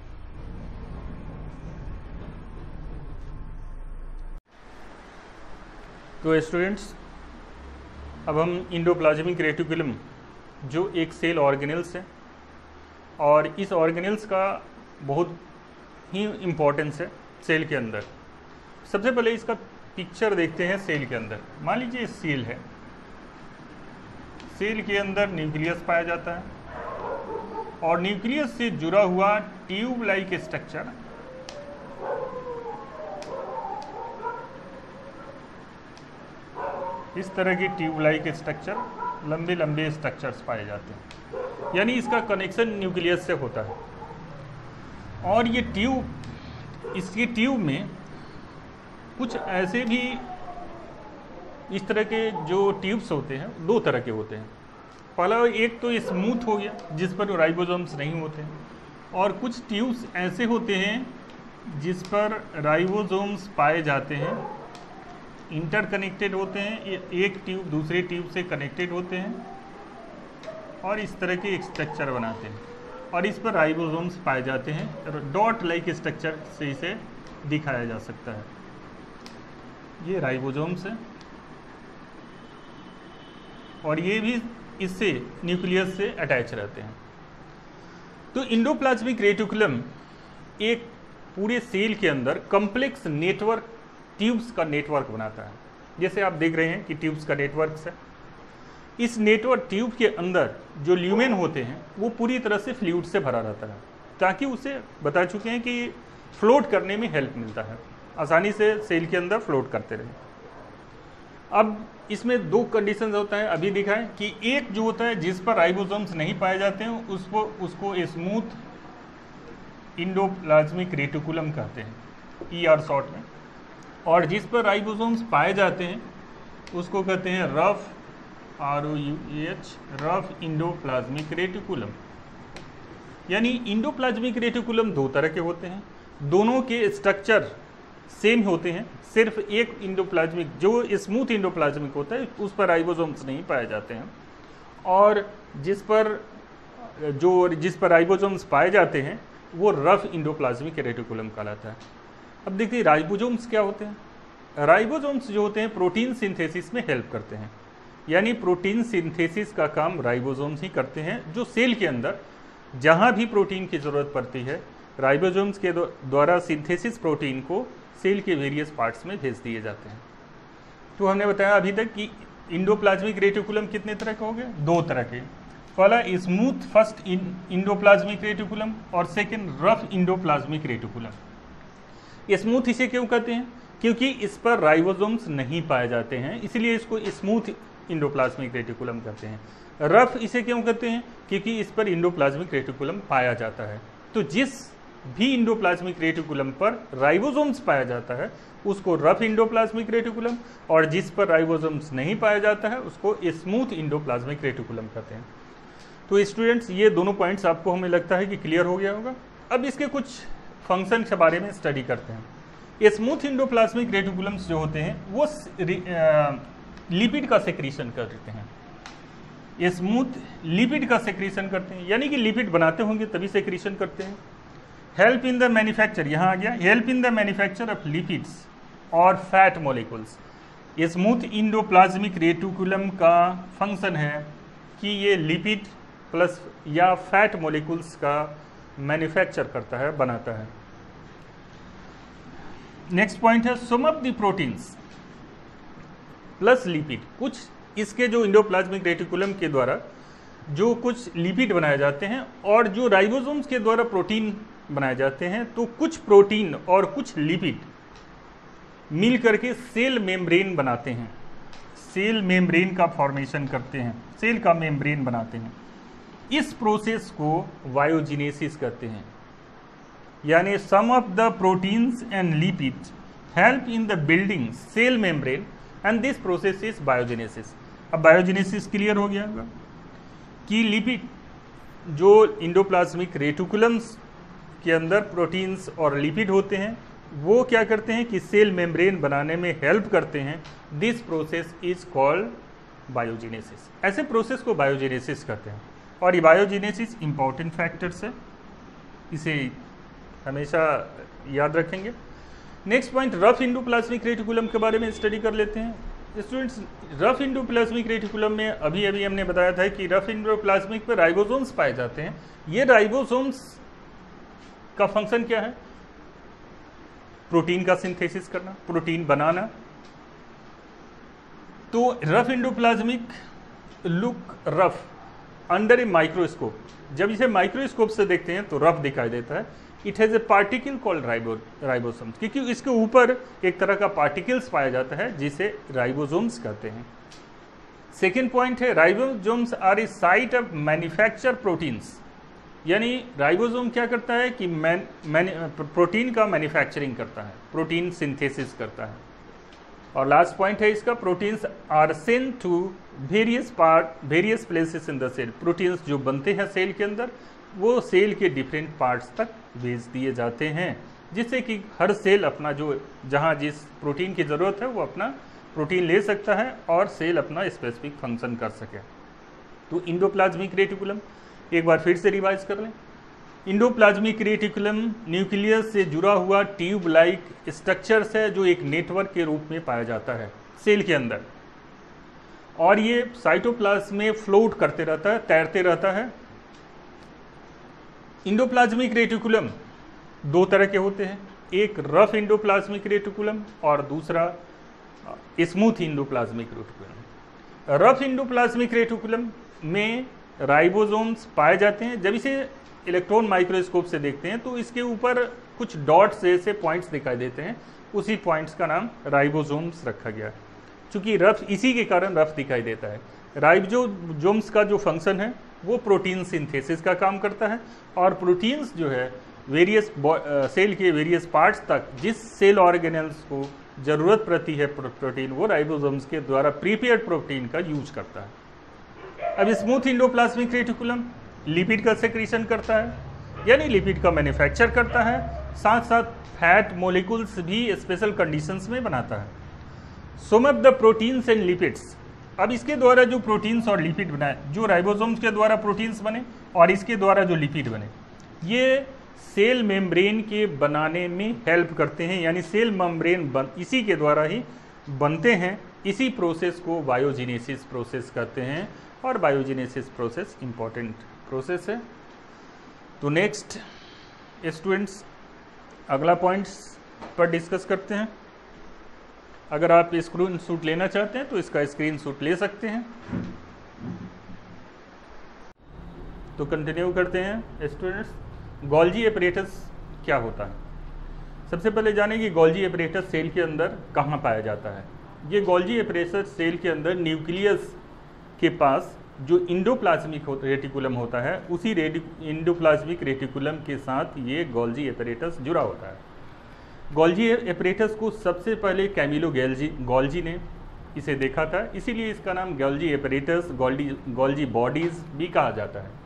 तो स्टूडेंट्स, अब हम इंडोप्लाज्मिक रेटिकुलम जो एक सेल ऑर्गेनेल्स है और इस ऑर्गेनेल्स का बहुत ही इम्पोर्टेंस है सेल के अंदर। सबसे पहले इसका पिक्चर देखते हैं सेल के अंदर। मान लीजिए सेल है, सेल के अंदर न्यूक्लियस पाया जाता है और न्यूक्लियस से जुड़ा हुआ ट्यूब लाइक स्ट्रक्चर इस तरह की ट्यूब लाइक स्ट्रक्चर, लंबे लंबे स्ट्रक्चर्स पाए जाते हैं, यानी इसका कनेक्शन न्यूक्लियस से होता है। और ये ट्यूब, इसकी ट्यूब में कुछ ऐसे भी इस तरह के जो ट्यूब्स होते हैं दो तरह के होते हैं। पहला एक तो स्मूथ हो गया जिस पर राइबोसोम्स नहीं होते हैं, और कुछ ट्यूब्स ऐसे होते हैं जिस पर राइबोसोम्स पाए जाते हैं, इंटरकनेक्टेड होते हैं, एक ट्यूब दूसरे ट्यूब से कनेक्टेड होते हैं और इस तरह के एक स्ट्रक्चर बनाते हैं और इस पर राइबोसोम्स पाए जाते हैं। डॉट लाइक स्ट्रक्चर से इसे दिखाया जा सकता है। ये राइबोसोम्स है और ये भी इससे न्यूक्लियस से अटैच रहते हैं। तो इंडोप्लाज्मिक रेटिकुलम एक पूरे सेल के अंदर कॉम्प्लेक्स नेटवर्क, ट्यूब्स का नेटवर्क बनाता है। जैसे आप देख रहे हैं कि ट्यूब्स का नेटवर्क है। इस नेटवर्क ट्यूब के अंदर जो ल्यूमेन होते हैं वो पूरी तरह से फ्लूइड से भरा रहता है, ताकि उसे बता चुके हैं कि फ्लोट करने में हेल्प मिलता है, आसानी से सेल के अंदर फ्लोट करते रहे। अब इसमें दो कंडीशंस होता है, अभी दिखाएं कि एक जो होता है जिस पर राइबोसोम्स नहीं पाए जाते हैं उसको स्मूथ इंडोप्लाज्मिक रेटिकुलम कहते हैं, ER शॉर्ट में, और जिस पर राइबोसोम्स पाए जाते हैं उसको कहते हैं rough, ROUGH, rough endoplasmic reticulum. यानी इंडोप्लाज्मिक रेटिकुलम दो तरह के होते हैं, दोनों के स्ट्रक्चर सेम होते हैं, सिर्फ एक इंडोप्लाज्मिक जो स्मूथ इंडोप्लाज्मिक होता है उस पर राइबोसोम्स नहीं पाए जाते हैं, और जिस पर राइबोसोम्स पाए जाते हैं वो रफ इंडोप्लाज्मिक रेटिकुलम कहलाता है। अब देखिए राइबोसोम्स क्या होते हैं। राइबोसोम्स जो होते हैं प्रोटीन सिंथेसिस में हेल्प करते हैं, यानी प्रोटीन सिंथेसिस का काम राइबोसोम्स ही करते हैं। जो सेल के अंदर जहाँ भी प्रोटीन की ज़रूरत पड़ती है, राइबोसोम्स के द्वारा सिंथेसिस प्रोटीन को सेल के वेरियस पार्ट्स में भेज दिए जाते हैं। तो हमने बताया अभी तक कि इंडोप्लाज्मिक रेटिकुलम कितने तरह के हो गए, दो तरह के। पहला स्मूथ फर्स्ट इंडोप्लाज्मिक रेटिकुलम और second rough endoplasmic reticulum. Smooth इसे क्यों कहते हैं, क्योंकि इस पर राइबोसोम्स नहीं पाए जाते हैं, इसलिए इसको स्मूथ इंडोप्लाज्मिक रेटिकुलम कहते हैं। रफ इसे क्यों कहते हैं, क्योंकि इस पर इंडोप्लाज्मिक रेटिकुलम पाया जाता है। तो जिस भी इंडोप्लाज्मिक रेटिकुलम पर राइबोसोम्स पाया जाता है उसको रफ इंडोप्लाज्मिक रेटिकुलम, और जिस पर राइबोसोम्स नहीं पाया जाता है उसको स्मूथ इंडोप्लाज्मिक रेटिकुलम कहते हैं। तो स्टूडेंट्स, ये दोनों पॉइंट्स आपको हमें लगता है कि क्लियर हो गया होगा। अब इसके कुछ फंक्शन के बारे में स्टडी करते हैं। स्मूथ इंडोप्लाज्मिक रेटिकुलम्स जो होते हैं वो लिपिड का सेक्रीशन करते हैं। स्मूथ लिपिड का सेक्रीशन करते हैं, यानी कि लिपिड बनाते होंगे तभी सेक्रीशन करते हैं। हेल्प इन द मैन्युफैक्चर, यहाँ आ गया, help in the manufacture of lipids और fat molecules. Smooth endoplasmic reticulum का फंक्शन है कि ये लिपिड प्लस या फैट मॉलिक्यूल्स का मैन्युफैक्चर करता है, बनाता है। नेक्स्ट पॉइंट है some of the proteins plus lipid. कुछ इसके जो इंडोप्लाज्मिक रेटिकुलम के द्वारा जो कुछ लिपिड बनाए जाते हैं और जो राइबोसोम्स के द्वारा प्रोटीन बनाए जाते हैं, तो कुछ प्रोटीन और कुछ लिपिड मिल करके सेल मेम्ब्रेन बनाते हैं, सेल मेम्ब्रेन का फॉर्मेशन करते हैं, सेल का मेम्ब्रेन बनाते हैं। इस प्रोसेस को बायोजेनेसिस कहते हैं। यानी some of the proteins and lipids help in the building cell membrane and this process is biogenesis. अब बायोजेनेसिस क्लियर हो गया होगा कि लिपिड जो इंडोप्लाज्मिक रेटिकुलम्स के अंदर प्रोटीन्स और लिपिड होते हैं वो क्या करते हैं कि सेल मेम्ब्रेन बनाने में हेल्प करते हैं। This process is called biogenesis. ऐसे प्रोसेस को बायोजेनेसिस कहते हैं और ये बायोजेनेसिस इंपॉर्टेंट फैक्टर्स है, इसे हमेशा याद रखेंगे। Next point, rough endoplasmic reticulum के बारे में स्टडी कर लेते हैं। स्टूडेंट्स, रफ इंडोप्लाज्मिक रेटिकुलम में अभी हमने बताया था कि रफ इंडोप्लाज्मिक पे राइबोसोम्स पाए जाते हैं। ये राइबोसोम्स का फंक्शन क्या है? प्रोटीन का सिंथेसिस करना, प्रोटीन बनाना। तो rough endoplasmic look rough under a microscope. जब इसे माइक्रोस्कोप से देखते हैं तो रफ दिखाई देता है। It has a particle called ribosomes, क्योंकि इसके ऊपर एक तरह का पार्टिकल्स पाया जाता है जिसे राइबोसोम्स कहते हैं। सेकेंड पॉइंट है, ribosomes are a site of manufacture proteins, यानी राइबोसोम क्या करता है कि प्रोटीन का मैन्युफैक्चरिंग करता है, प्रोटीन सिंथेसिस करता है। और लास्ट पॉइंट है इसका, proteins are sent to various places in the cell. Proteins जो बनते हैं सेल के अंदर वो सेल के डिफरेंट पार्ट्स तक भेज दिए जाते हैं, जिससे कि हर सेल अपना जो जहाँ जिस प्रोटीन की ज़रूरत है वो अपना प्रोटीन ले सकता है और सेल अपना स्पेसिफिक फंक्शन कर सके। तो इंडोप्लाज्मिक रेटिकुलम एक बार फिर से रिवाइज कर लें। इंडोप्लाज्मिक रेटिकुलम न्यूक्लियस से जुड़ा हुआ ट्यूब लाइक स्ट्रक्चर्स है जो एक नेटवर्क के रूप में पाया जाता है सेल के अंदर, और ये साइटोप्लाज्म में फ्लोट करते रहता है, तैरते रहता है। इंडोप्लाज्मिक रेटिकुलम दो तरह के होते हैं, एक रफ इंडोप्लाज्मिक रेटिकुलम और दूसरा smooth endoplasmic reticulum. Rough endoplasmic reticulum में राइबोसोम्स पाए जाते हैं। जब इसे इलेक्ट्रॉन माइक्रोस्कोप से देखते हैं तो इसके ऊपर कुछ डॉट्स जैसे पॉइंट्स दिखाई देते हैं, उसी पॉइंट्स का नाम राइबोसोम्स रखा गया है। चूंकि रफ इसी के कारण रफ दिखाई देता है। राइबोसोम्स का जो फंक्शन है वो प्रोटीन सिंथेसिस का काम करता है, और प्रोटीन्स जो है वेरियस सेल के वेरियस पार्ट्स तक जिस सेल ऑर्गेनेल्स को ज़रूरत पड़ती है प्रोटीन, वो राइबोसोम्स के द्वारा प्रीपेयर्ड प्रोटीन का यूज करता है। अब स्मूथ इंडोप्लाज्मिक रेटिकुलम लिपिड का सेक्रेशन करता है, यानी लिपिड का मैन्युफैक्चर करता है, साथ साथ फैट मोलिकुल्स भी स्पेशल कंडीशंस में बनाता है। Some of the proteins and lipids, अब इसके द्वारा जो प्रोटीन्स और लिपिड बनाए, जो राइबोसोम्स के द्वारा प्रोटीन्स बने और इसके द्वारा जो लिपिड बने, ये सेल मेम्ब्रेन के बनाने में हेल्प करते हैं, यानी सेल मेम्ब्रेन इसी के द्वारा ही बनते हैं। इसी प्रोसेस को बायोजेनेसिस प्रोसेस कहते हैं, और बायोजेनेसिस प्रोसेस इंपॉर्टेंट प्रोसेस है। तो नेक्स्ट स्टूडेंट्स अगला पॉइंट्स पर डिस्कस करते हैं। अगर आप स्क्रीन शॉट लेना चाहते हैं तो इसका स्क्रीन शॉट ले सकते हैं। तो कंटिन्यू करते हैं स्टूडेंट्स। गोल्जी एपरेटस क्या होता है? सबसे पहले जानें कि गोल्जी एपरेटस सेल के अंदर कहाँ पाया जाता है। ये गोल्जी एपरेटस सेल के अंदर न्यूक्लियस के पास जो इंडोप्लाज्मिक रेटिकुलम होता है, उसी इंडोप्लाज्मिक रेटिकुलम के साथ ये गोल्जी एपरेटस जुड़ा होता है। गोल्जी एपरेटस को सबसे पहले कैमिलो गोल्जी ने इसे देखा था, इसीलिए इसका नाम गोल्जी एपरेटस, गोल्जी बॉडीज भी कहा जाता है।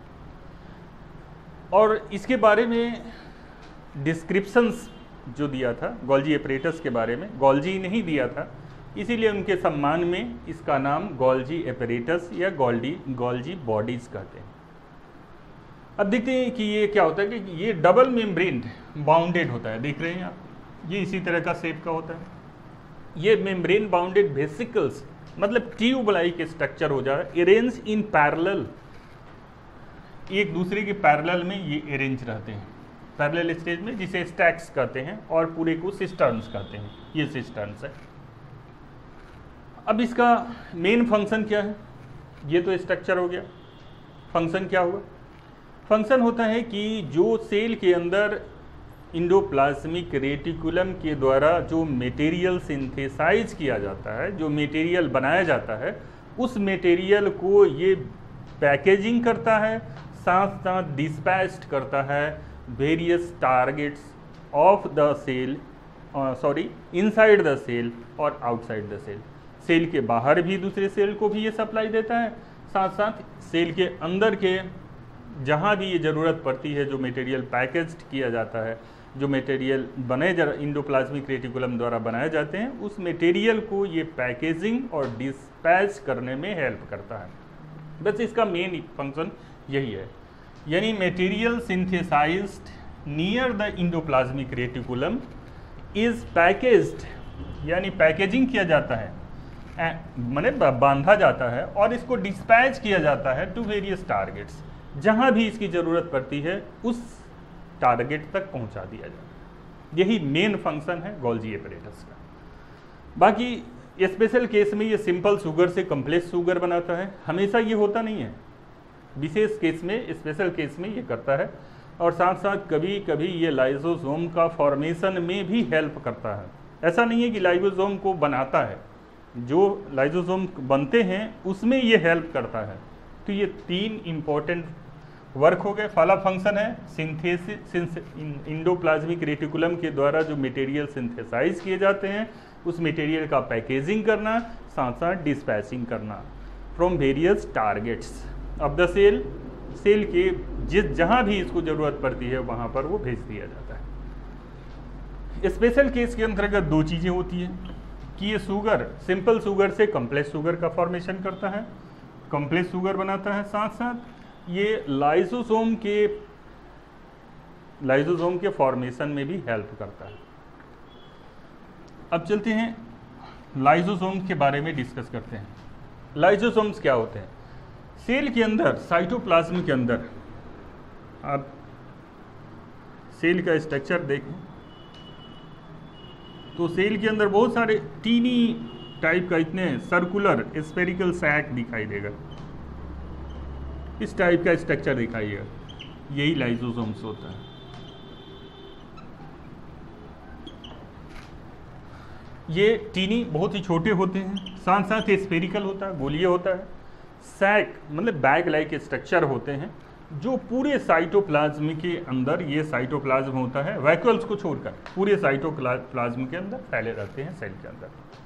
और इसके बारे में डिस्क्रिप्शंस जो दिया था गोल्जी एपरेटस के बारे में, गोल्जी ने ही दिया था, इसीलिए उनके सम्मान में इसका नाम गोल्जी एपरेटस या गोल्जी बॉडीज कहते हैं। अब देखते हैं कि ये क्या होता है कि ये डबल मेम्ब्रेन बाउंडेड होता है, देख रहे हैं आप, ये इसी तरह का शेप का होता है। ये मेम्ब्रेन बाउंडेड वेसिकल्स मतलब ट्यूब लाइक स्ट्रक्चर हो जा रहा है, अरेंज इन पैरेलल, एक दूसरे के पैरेलल में ये अरेंज रहते हैं पैरेलल स्टेज में, जिसे स्टैक्स कहते हैं, और पूरे को सिस्टर्न्स कहते हैं। ये सिस्टर्न्स है। अब इसका मेन फंक्शन क्या है? ये तो स्ट्रक्चर हो गया। फंक्शन क्या हुआ? फंक्शन होता है कि जो सेल के अंदर इंडोप्लाज्मिक रेटिकुलम के द्वारा जो मटेरियल सिंथेसाइज किया जाता है, जो मटेरियल बनाया जाता है, उस मटेरियल को ये पैकेजिंग करता है, साथ साथ डिस्पैच्ड करता है various targets of the cell, inside the cell और आउटसाइड द सेल। सेल के बाहर भी दूसरे सेल को भी ये सप्लाई देता है, साथ साथ सेल के अंदर के जहाँ भी ये ज़रूरत पड़ती है, जो मटेरियल पैकेज्ड किया जाता है, जो मटेरियल बने इंडोप्लाज्मिक रेटिकुलम द्वारा बनाए जाते हैं, उस मटेरियल को ये पैकेजिंग और डिस्पैच करने में हेल्प करता है। बस इसका मेन फंक्शन यही है, यानी material synthesized near the endoplasmic reticulum is packaged, यानी पैकेजिंग किया जाता है, माने बांधा जाता है और इसको डिस्पैच किया जाता है टू वेरियस टारगेट्स, जहां भी इसकी ज़रूरत पड़ती है उस टारगेट तक पहुंचा दिया जाता है। यही मेन फंक्शन है गोल्जी एपरेटस का। बाकी स्पेशल केस में ये सिंपल शुगर से कॉम्प्लेक्स शुगर बनाता है, हमेशा ये होता नहीं है, विशेष केस में, स्पेशल केस में ये करता है। और साथ साथ कभी कभी ये लाइसोसोम का फॉर्मेशन में भी हेल्प करता है। ऐसा नहीं है कि लाइसोसोम को बनाता है, जो लाइसोसोम बनते हैं उसमें ये हेल्प करता है। तो ये 3 इम्पोर्टेंट वर्क हो गए। पहला फंक्शन है सिंथेसिस, इंडोप्लाज्मिक रेटिकुलम के द्वारा जो मटेरियल सिंथेसाइज किए जाते हैं उस मटेरियल का पैकेजिंग करना, साथ साथ डिस्पैचिंग करना from various targets of the cell, cell के जहाँ भी इसको ज़रूरत पड़ती है वहाँ पर वो भेज दिया जाता है। स्पेशल केस के अंतर्गत 2 चीज़ें होती हैं कि ये शुगर सिंपल शुगर से कॉम्प्लेक्स शुगर का फॉर्मेशन करता है, कॉम्प्लेक्स शुगर बनाता है, साथ साथ ये लाइसोसोम के फॉर्मेशन में भी हेल्प करता है। अब चलते हैं लाइसोसोम के बारे में डिस्कस करते हैं। लाइसोसोम्स क्या होते हैं? सेल के अंदर, साइटोप्लाज्म के अंदर, आप सेल का स्ट्रक्चर देखें तो सेल के अंदर बहुत सारे टीनी टाइप का, इतने सर्कुलर स्फेरिकल सैक दिखाई देगा, इस टाइप का स्ट्रक्चर दिखाइएगा, यही लाइसोसोम्स होता है। ये टीनी बहुत ही छोटे होते हैं, साथ साथ स्फेरिकल होता है, गोलीय होता है। सैक मतलब बैग लाइक स्ट्रक्चर होते हैं जो पूरे साइटोप्लाज्म के अंदर, ये साइटोप्लाज्म होता है, वैक्यूल्स को छोड़कर पूरे साइटोप्लाज्म के अंदर फैले रहते हैं सेल के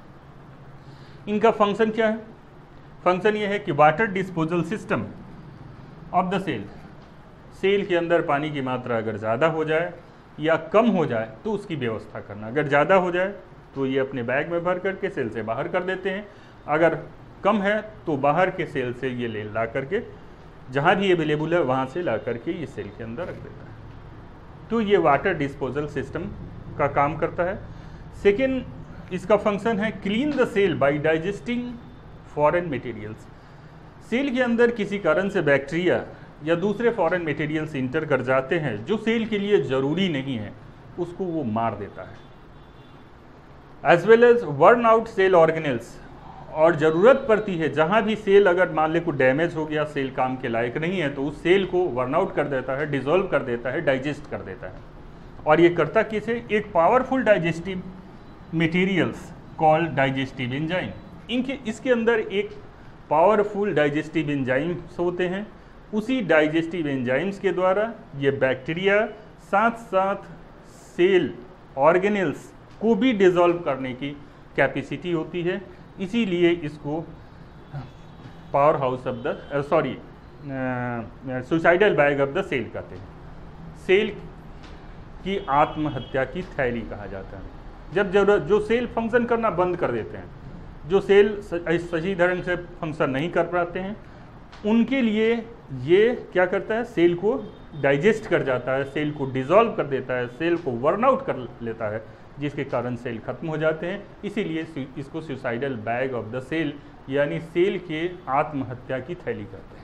अंदर। इनका फंक्शन क्या है? फंक्शन ये है कि water disposal system of the cell, cell के अंदर पानी की मात्रा अगर ज़्यादा हो जाए या कम हो जाए तो उसकी व्यवस्था करना। अगर ज़्यादा हो जाए तो ये अपने बैग में भर करके सेल से बाहर कर देते हैं, अगर कम है तो बाहर के सेल से ये ले ला करके, जहाँ भी अवेलेबल है वहाँ से ला करके ये सेल के अंदर रख देता है। तो ये वाटर डिस्पोजल सिस्टम का काम करता है। सेकेंड, इसका फंक्शन है clean the cell by digesting foreign materials. Cell के अंदर किसी कारण से बैक्टीरिया या दूसरे फॉरेन मटेरियल्स इंटर कर जाते हैं जो सेल के लिए ज़रूरी नहीं है, उसको वो मार देता है। As well as worn out cell organelles, और ज़रूरत पड़ती है जहाँ भी सेल अगर मान ले को डैमेज हो गया, सेल काम के लायक नहीं है, तो उस सेल को वर्न आउट कर देता है, डिसॉल्व कर देता है, डाइजेस्ट कर देता है। और ये करता किसे? एक powerful digestive materials called digestive enzyme. इसके अंदर एक पावरफुल डाइजेस्टिव एंजाइम्स होते हैं। उसी डाइजेस्टिव एंजाइम्स के द्वारा ये बैक्टीरिया साथ साथ सेल ऑर्गेनेल्स को भी डिसॉल्व करने की कैपेसिटी होती है। इसीलिए इसको power house of the suicidal bag of the cell कहते हैं। सेल की आत्महत्या की थैली कहा जाता है। जब जरूरत, जो सेल फंक्शन करना बंद कर देते हैं, जो सेल सही ढंग से फंक्शन नहीं कर पाते हैं, उनके लिए ये क्या करता है? सेल को डाइजेस्ट कर जाता है, सेल को डिसॉल्व कर देता है, सेल को वर्न आउट कर लेता है, जिसके कारण सेल खत्म हो जाते हैं। इसीलिए इसको suicidal bag of the cell यानी सेल के आत्महत्या की थैली कहते हैं।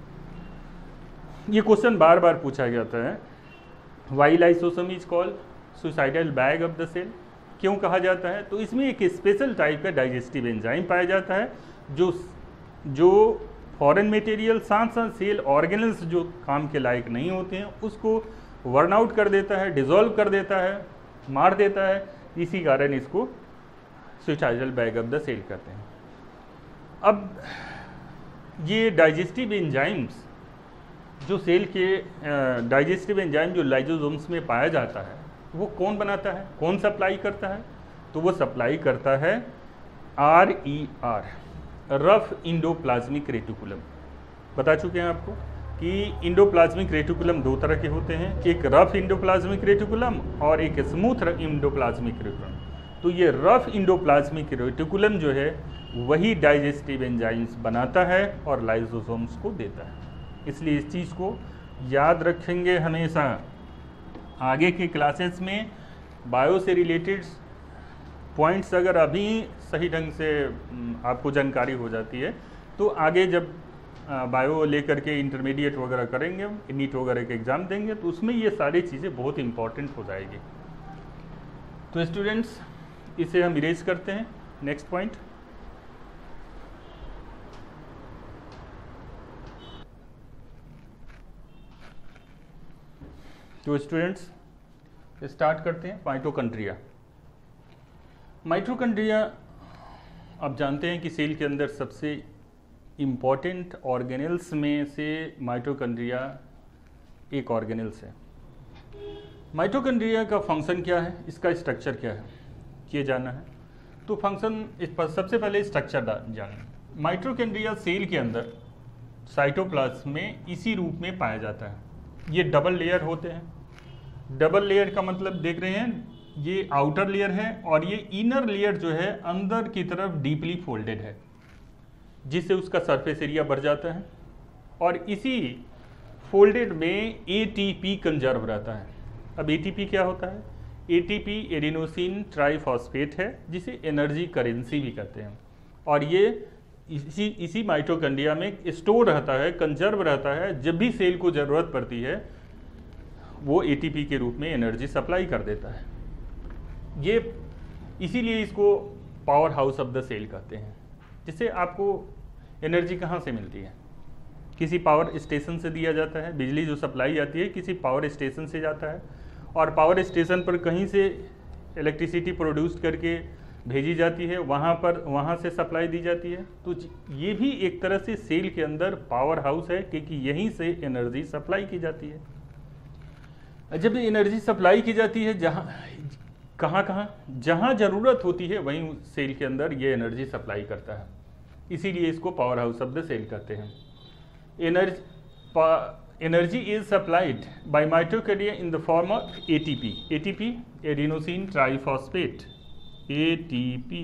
ये क्वेश्चन बार बार पूछा जाता है, why lysosome is called suicidal bag of the cell, क्यों कहा जाता है? तो इसमें एक स्पेशल टाइप का डाइजेस्टिव एंजाइम पाया जाता है जो फॉरेन मटेरियल साथ साथ सेल ऑर्गेनल्स जो काम के लायक नहीं होते हैं उसको वर्न आउट कर देता है, डिसॉल्व कर देता है, मार देता है। इसी कारण इसको suicidal bag of the cell कहते हैं। अब ये डाइजेस्टिव एंजाइम्स जो सेल के डाइजेस्टिव एंजाइम जो लाइसोसोम्स में पाया जाता है, वो कौन बनाता है, कौन सप्लाई करता है? तो वो सप्लाई करता है RER, रफ इंडोप्लाज्मिक रेटिकुलम। बता चुके हैं आपको कि इंडोप्लाज्मिक रेटिकुलम 2 तरह के होते हैं, एक रफ इंडोप्लाज्मिक रेटिकुलम और एक स्मूथ इंडोप्लाज्मिक रेटिकुलम। तो ये रफ इंडोप्लाज्मिक रेटिकुलम जो है वही डाइजेस्टिव एंजाइम्स बनाता है और लाइसोसोम्स को देता है। इसलिए इस चीज़ को याद रखेंगे हमेशा। आगे के क्लासेस में बायो से रिलेटेड पॉइंट्स अगर अभी सही ढंग से आपको जानकारी हो जाती है तो आगे जब बायो लेकर के इंटरमीडिएट वगैरह करेंगे, नीट वगैरह के एग्ज़ाम देंगे, तो उसमें ये सारी चीज़ें बहुत इंपॉर्टेंट हो जाएगी। तो स्टूडेंट्स इसे हम इरेज करते हैं। नेक्स्ट पॉइंट, तो स्टूडेंट्स स्टार्ट करते हैं माइटोकॉन्ड्रिया। माइटोकॉन्ड्रिया आप जानते हैं कि सेल के अंदर सबसे इम्पॉर्टेंट ऑर्गेनेल्स में से माइटोकॉन्ड्रिया एक ऑर्गेनेल्स है। माइटोकॉन्ड्रिया का फंक्शन क्या है, इसका स्ट्रक्चर क्या है, ये जानना है। तो फंक्शन इस पर सबसे पहले स्ट्रक्चर जानना। माइटोकॉन्ड्रिया सेल के अंदर साइटोप्लाज्म में इसी रूप में पाया जाता है। ये डबल लेयर होते हैं। डबल लेयर का मतलब देख रहे हैं, ये आउटर लेयर है और ये इनर लेयर जो है अंदर की तरफ डीपली फोल्डेड है, जिससे उसका सरफेस एरिया बढ़ जाता है और इसी फोल्डेड में एटीपी कंजर्व रहता है। अब एटीपी क्या होता है? एटीपी एडिनोसिन ट्राइफॉस्फेट है, जिसे एनर्जी करेंसी भी कहते हैं, और ये इसी माइटोकॉन्ड्रिया में स्टोर रहता है, कंजर्व रहता है। जब भी सेल को ज़रूरत पड़ती है वो एटीपी के रूप में एनर्जी सप्लाई कर देता है। ये इसीलिए इसको power house of the cell कहते हैं। जिससे आपको एनर्जी कहाँ से मिलती है? किसी पावर स्टेशन से दिया जाता है। बिजली जो सप्लाई आती है किसी पावर स्टेशन से जाता है और पावर स्टेशन पर कहीं से इलेक्ट्रिसिटी प्रोड्यूस करके भेजी जाती है, वहाँ से सप्लाई दी जाती है। तो ये भी एक तरह से सेल के अंदर पावर हाउस है, क्योंकि यहीं से एनर्जी सप्लाई की जाती है। जब एनर्जी सप्लाई की जाती है कहाँ जहाँ ज़रूरत होती है वहीं सेल के अंदर ये एनर्जी सप्लाई करता है। इसीलिए इसको power house of the cell कहते हैं। Energy is supplied by mitochondria in the form of ATP. ATP adenosine triphosphate, ATP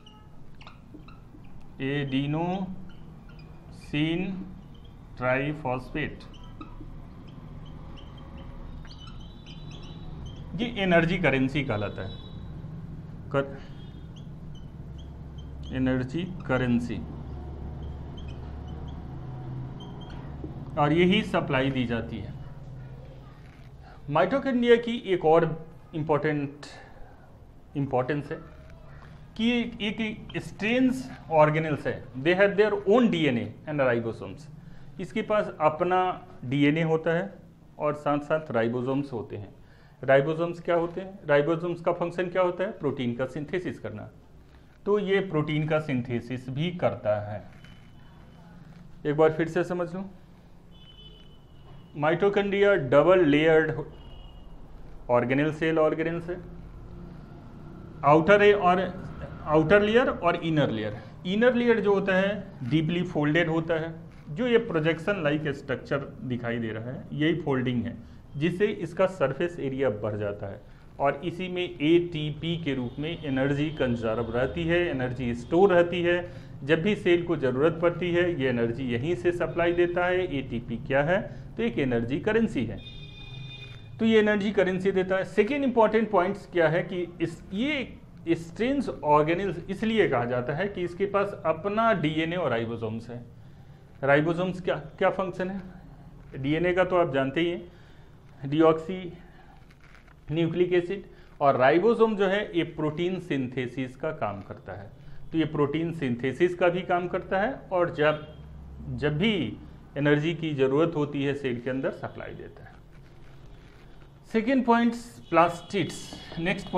adenosine triphosphate, ये एनर्जी करेंसी कहलाता है। एनर्जी करेंसी, और यही सप्लाई दी जाती है। माइटोकॉन्ड्रिया की एक और इम्पोर्टेंस है कि एक स्ट्रेंस ऑर्गेनेल्स है। They have their own DNA and ribosomes. इसके पास अपना डीएनए होता है और साथ साथ राइबोसोम्स होते हैं। राइबोसोम्स क्या होते हैं? राइबोसोम्स का फंक्शन क्या होता है? प्रोटीन का सिंथेसिस करना। तो ये प्रोटीन का सिंथेसिस भी करता है। एक बार फिर से समझ लो, mitochondria double layered organelle cell organelles है। आउटर लेयर और इनर लेयर। इनर लेयर जो होता है डीपली फोल्डेड होता है। जो ये प्रोजेक्शन लाइक स्ट्रक्चर दिखाई दे रहा है यही फोल्डिंग है, जिससे इसका सरफेस एरिया बढ़ जाता है और इसी में एटीपी के रूप में एनर्जी कंजर्व रहती है, एनर्जी स्टोर रहती है। जब भी सेल को ज़रूरत पड़ती है ये एनर्जी यहीं से सप्लाई देता है। एटीपी क्या है? तो एक एनर्जी करेंसी है। तो ये एनर्जी करेंसी देता है। सेकेंड इंपॉर्टेंट पॉइंट्स क्या है कि ये स्ट्रेंस ऑर्गेनेल्स इसलिए कहा जाता है कि इसके पास अपना डीएनए और राइबोसोम्स है। राइबोसोम्स क्या फंक्शन है? डीएनए का तो आप जानते ही हैं, डीऑक्सी न्यूक्लिक एसिड, और राइबोसोम जो है ये प्रोटीन सिंथेसिस का काम करता है। तो ये प्रोटीन सिंथेसिस का भी काम करता है और जब भी एनर्जी की ज़रूरत होती है सेल के अंदर सप्लाई देता है। Second point plastids. Next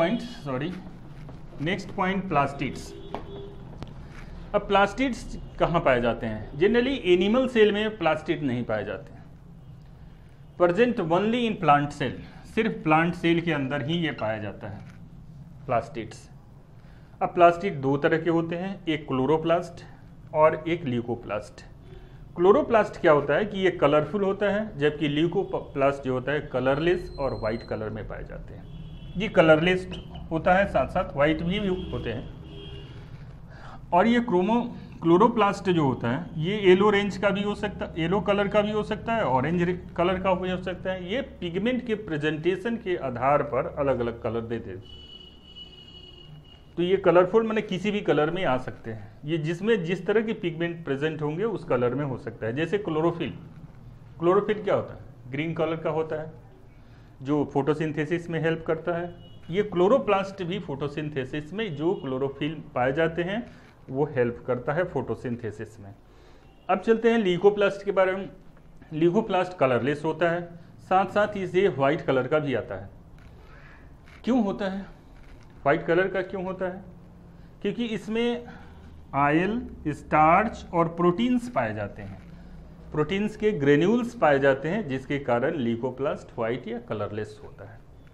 point plastids. अब प्लास्टिड्स कहाँ पाए जाते हैं? जनरली एनिमल सेल में प्लास्टिड नहीं पाए जाते हैं। Present only in plant cell. सिर्फ प्लांट सेल के अंदर ही ये पाया जाता है प्लास्टिड्स। अब प्लास्टिड दो तरह के होते हैं, एक क्लोरोप्लास्ट और एक ल्यूकोप्लास्ट। क्लोरोप्लास्ट क्या होता है कि ये कलरफुल होता है, जबकि ल्यूकोप्लास्ट जो होता है कलरलेस और वाइट कलर में पाए जाते हैं। ये कलरलेस होता है, साथ साथ व्हाइट भी होते हैं। और ये क्लोरोप्लास्ट जो होता है ये येलो रेंज का भी हो सकता है, येलो कलर का भी हो सकता है, ऑरेंज कलर का भी हो सकता है। ये पिगमेंट के प्रेजेंटेशन के आधार पर अलग अलग कलर देते हैं। तो ये कलरफुल माने किसी भी कलर में आ सकते हैं, ये जिसमें जिस तरह के पिगमेंट प्रेजेंट होंगे उस कलर में हो सकता है। जैसे क्लोरोफिल क्या होता है? ग्रीन कलर का होता है जो फोटोसिंथेसिस में हेल्प करता है। ये क्लोरोप्लास्ट भी फोटोसिंथेसिस में जो क्लोरोफिल पाए जाते हैं वो हेल्प करता है फोटोसिंथेसिस में। अब चलते हैं ल्यूकोप्लास्ट के बारे में। ल्यूकोप्लास्ट कलरलेस होता है, साथ साथ इसे व्हाइट कलर का भी आता है। क्यों होता है व्हाइट कलर का? क्यों होता है? क्योंकि इसमें आयल, स्टार्च और प्रोटीन्स पाए जाते हैं, प्रोटीन्स के ग्रेन्यूल्स पाए जाते हैं, जिसके कारण ल्यूकोप्लास्ट व्हाइट या कलरलेस होता है।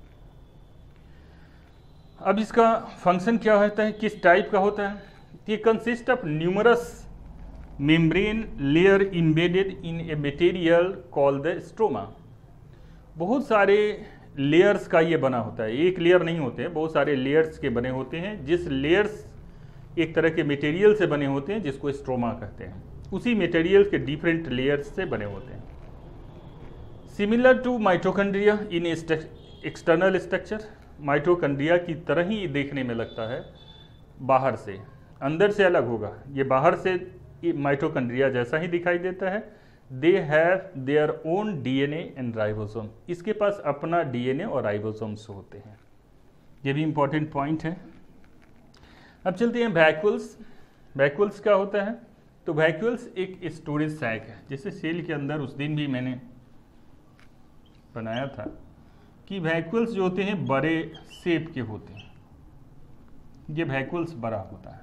अब इसका फंक्शन क्या होता है, किस टाइप का होता है? ये consist of numerous membrane layer embedded in a material called the stroma. बहुत सारे लेयर्स का ये बना होता है, एक लेयर नहीं होते हैं, बहुत सारे लेयर्स के बने होते हैं। जिस लेयर्स एक तरह के मटेरियल से बने होते हैं जिसको स्ट्रोमा कहते हैं, उसी मटेरियल के डिफरेंट लेयर्स से बने होते हैं। Similar to mitochondria in external structure, mitochondria की तरह ही देखने में लगता है बाहर से, अंदर से अलग होगा। ये बाहर से माइटोकॉन्ड्रिया जैसा ही दिखाई देता है। They have their own DNA and ribosome, इसके पास अपना डीएनए और राइबोसोम्स होते हैं। ये भी इंपॉर्टेंट पॉइंट है। अब चलते हैं वैक्यूल्स। वैक्यूल्स क्या होता है? तो वैक्यूल्स एक स्टोरेज सैक है। जैसे सेल के अंदर उस दिन भी मैंने बनाया था कि वैक्यूल्स जो होते हैं बड़े शेप के होते हैं, ये वैक्यूल्स बड़ा होता है।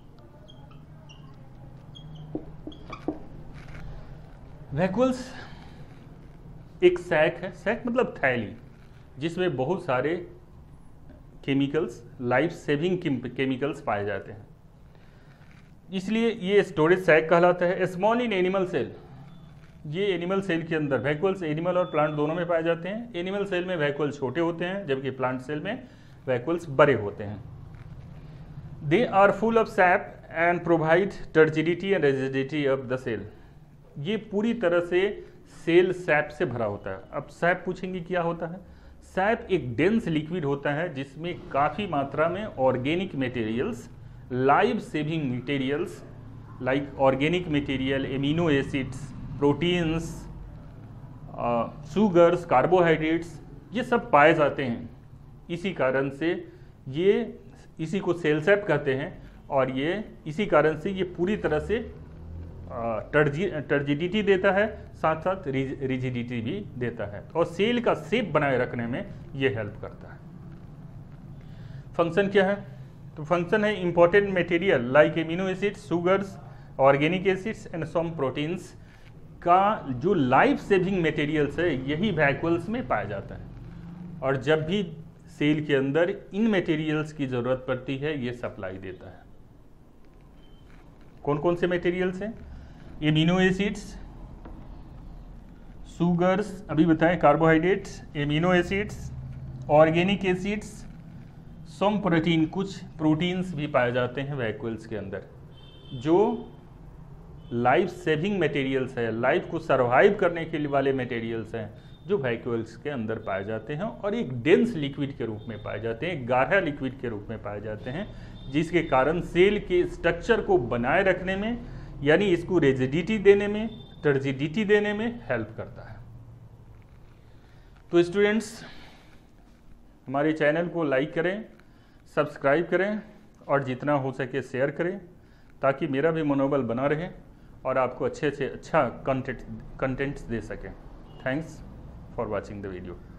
वैक्यूल्स एक सैक है, सैक मतलब थैली, जिसमें बहुत सारे केमिकल्स, लाइफ सेविंग केमिकल्स पाए जाते हैं, इसलिए ये स्टोरेज सैक कहलाता है। स्मॉल इन एनिमल सेल, ये एनिमल सेल के अंदर वैक्यूल्स एनिमल और प्लांट दोनों में पाए जाते हैं। एनिमल सेल में वैक्यूल्स छोटे होते हैं, जबकि प्लांट सेल में वैक्यूल्स बड़े होते हैं। They are full of sap and provide turgidity and rigidity of the cell. ये पूरी तरह से सेल सैप से भरा होता है। अब सैप पूछेंगे क्या होता है? सैप एक डेंस लिक्विड होता है जिसमें काफ़ी मात्रा में organic materials, life saving materials like organic material, amino acids, proteins, sugars, carbohydrates, ये सब पाए जाते हैं। इसी कारण से ये इसी को सेल सैप कहते हैं, और ये इसी कारण से ये पूरी तरह से टर्जिडिटी देता है, साथ साथ रिजिडिटी भी देता है, और सेल का शेप बनाए रखने में ये हेल्प करता है। फंक्शन क्या है? तो फंक्शन है important material like amino acids, sugars, organic acids and some proteins का जो लाइफ सेविंग मटेरियल्स है यही वैक्यूल्स में पाया जाता है। और जब भी सेल के अंदर इन मटेरियल्स की ज़रूरत पड़ती है ये सप्लाई देता है। कौन कौन से मटेरियल्स हैं? एमिनो एसिड्स, शुगर्स अभी बताएं, carbohydrates, amino acids, organic acids, some protein, कुछ प्रोटीन्स भी पाए जाते हैं वैक्यूल्स के अंदर, जो लाइफ सेविंग मटेरियल्स है, लाइफ को सर्वाइव करने के लिए वाले मटेरियल्स हैं, जो वैक्यूल्स के अंदर पाए जाते हैं और एक डेंस लिक्विड के रूप में पाए जाते हैं, गाढ़ा लिक्विड के रूप में पाए जाते हैं, जिसके कारण सेल के स्ट्रक्चर को बनाए रखने में, यानी इसको रिजिडिटी देने में, टर्जिडिटी देने में हेल्प करता है। तो स्टूडेंट्स, हमारे चैनल को लाइक करें, सब्सक्राइब करें और जितना हो सके शेयर करें, ताकि मेरा भी मनोबल बना रहे और आपको अच्छे से अच्छा कंटेंट्स दे सकें। Thanks for watching the video.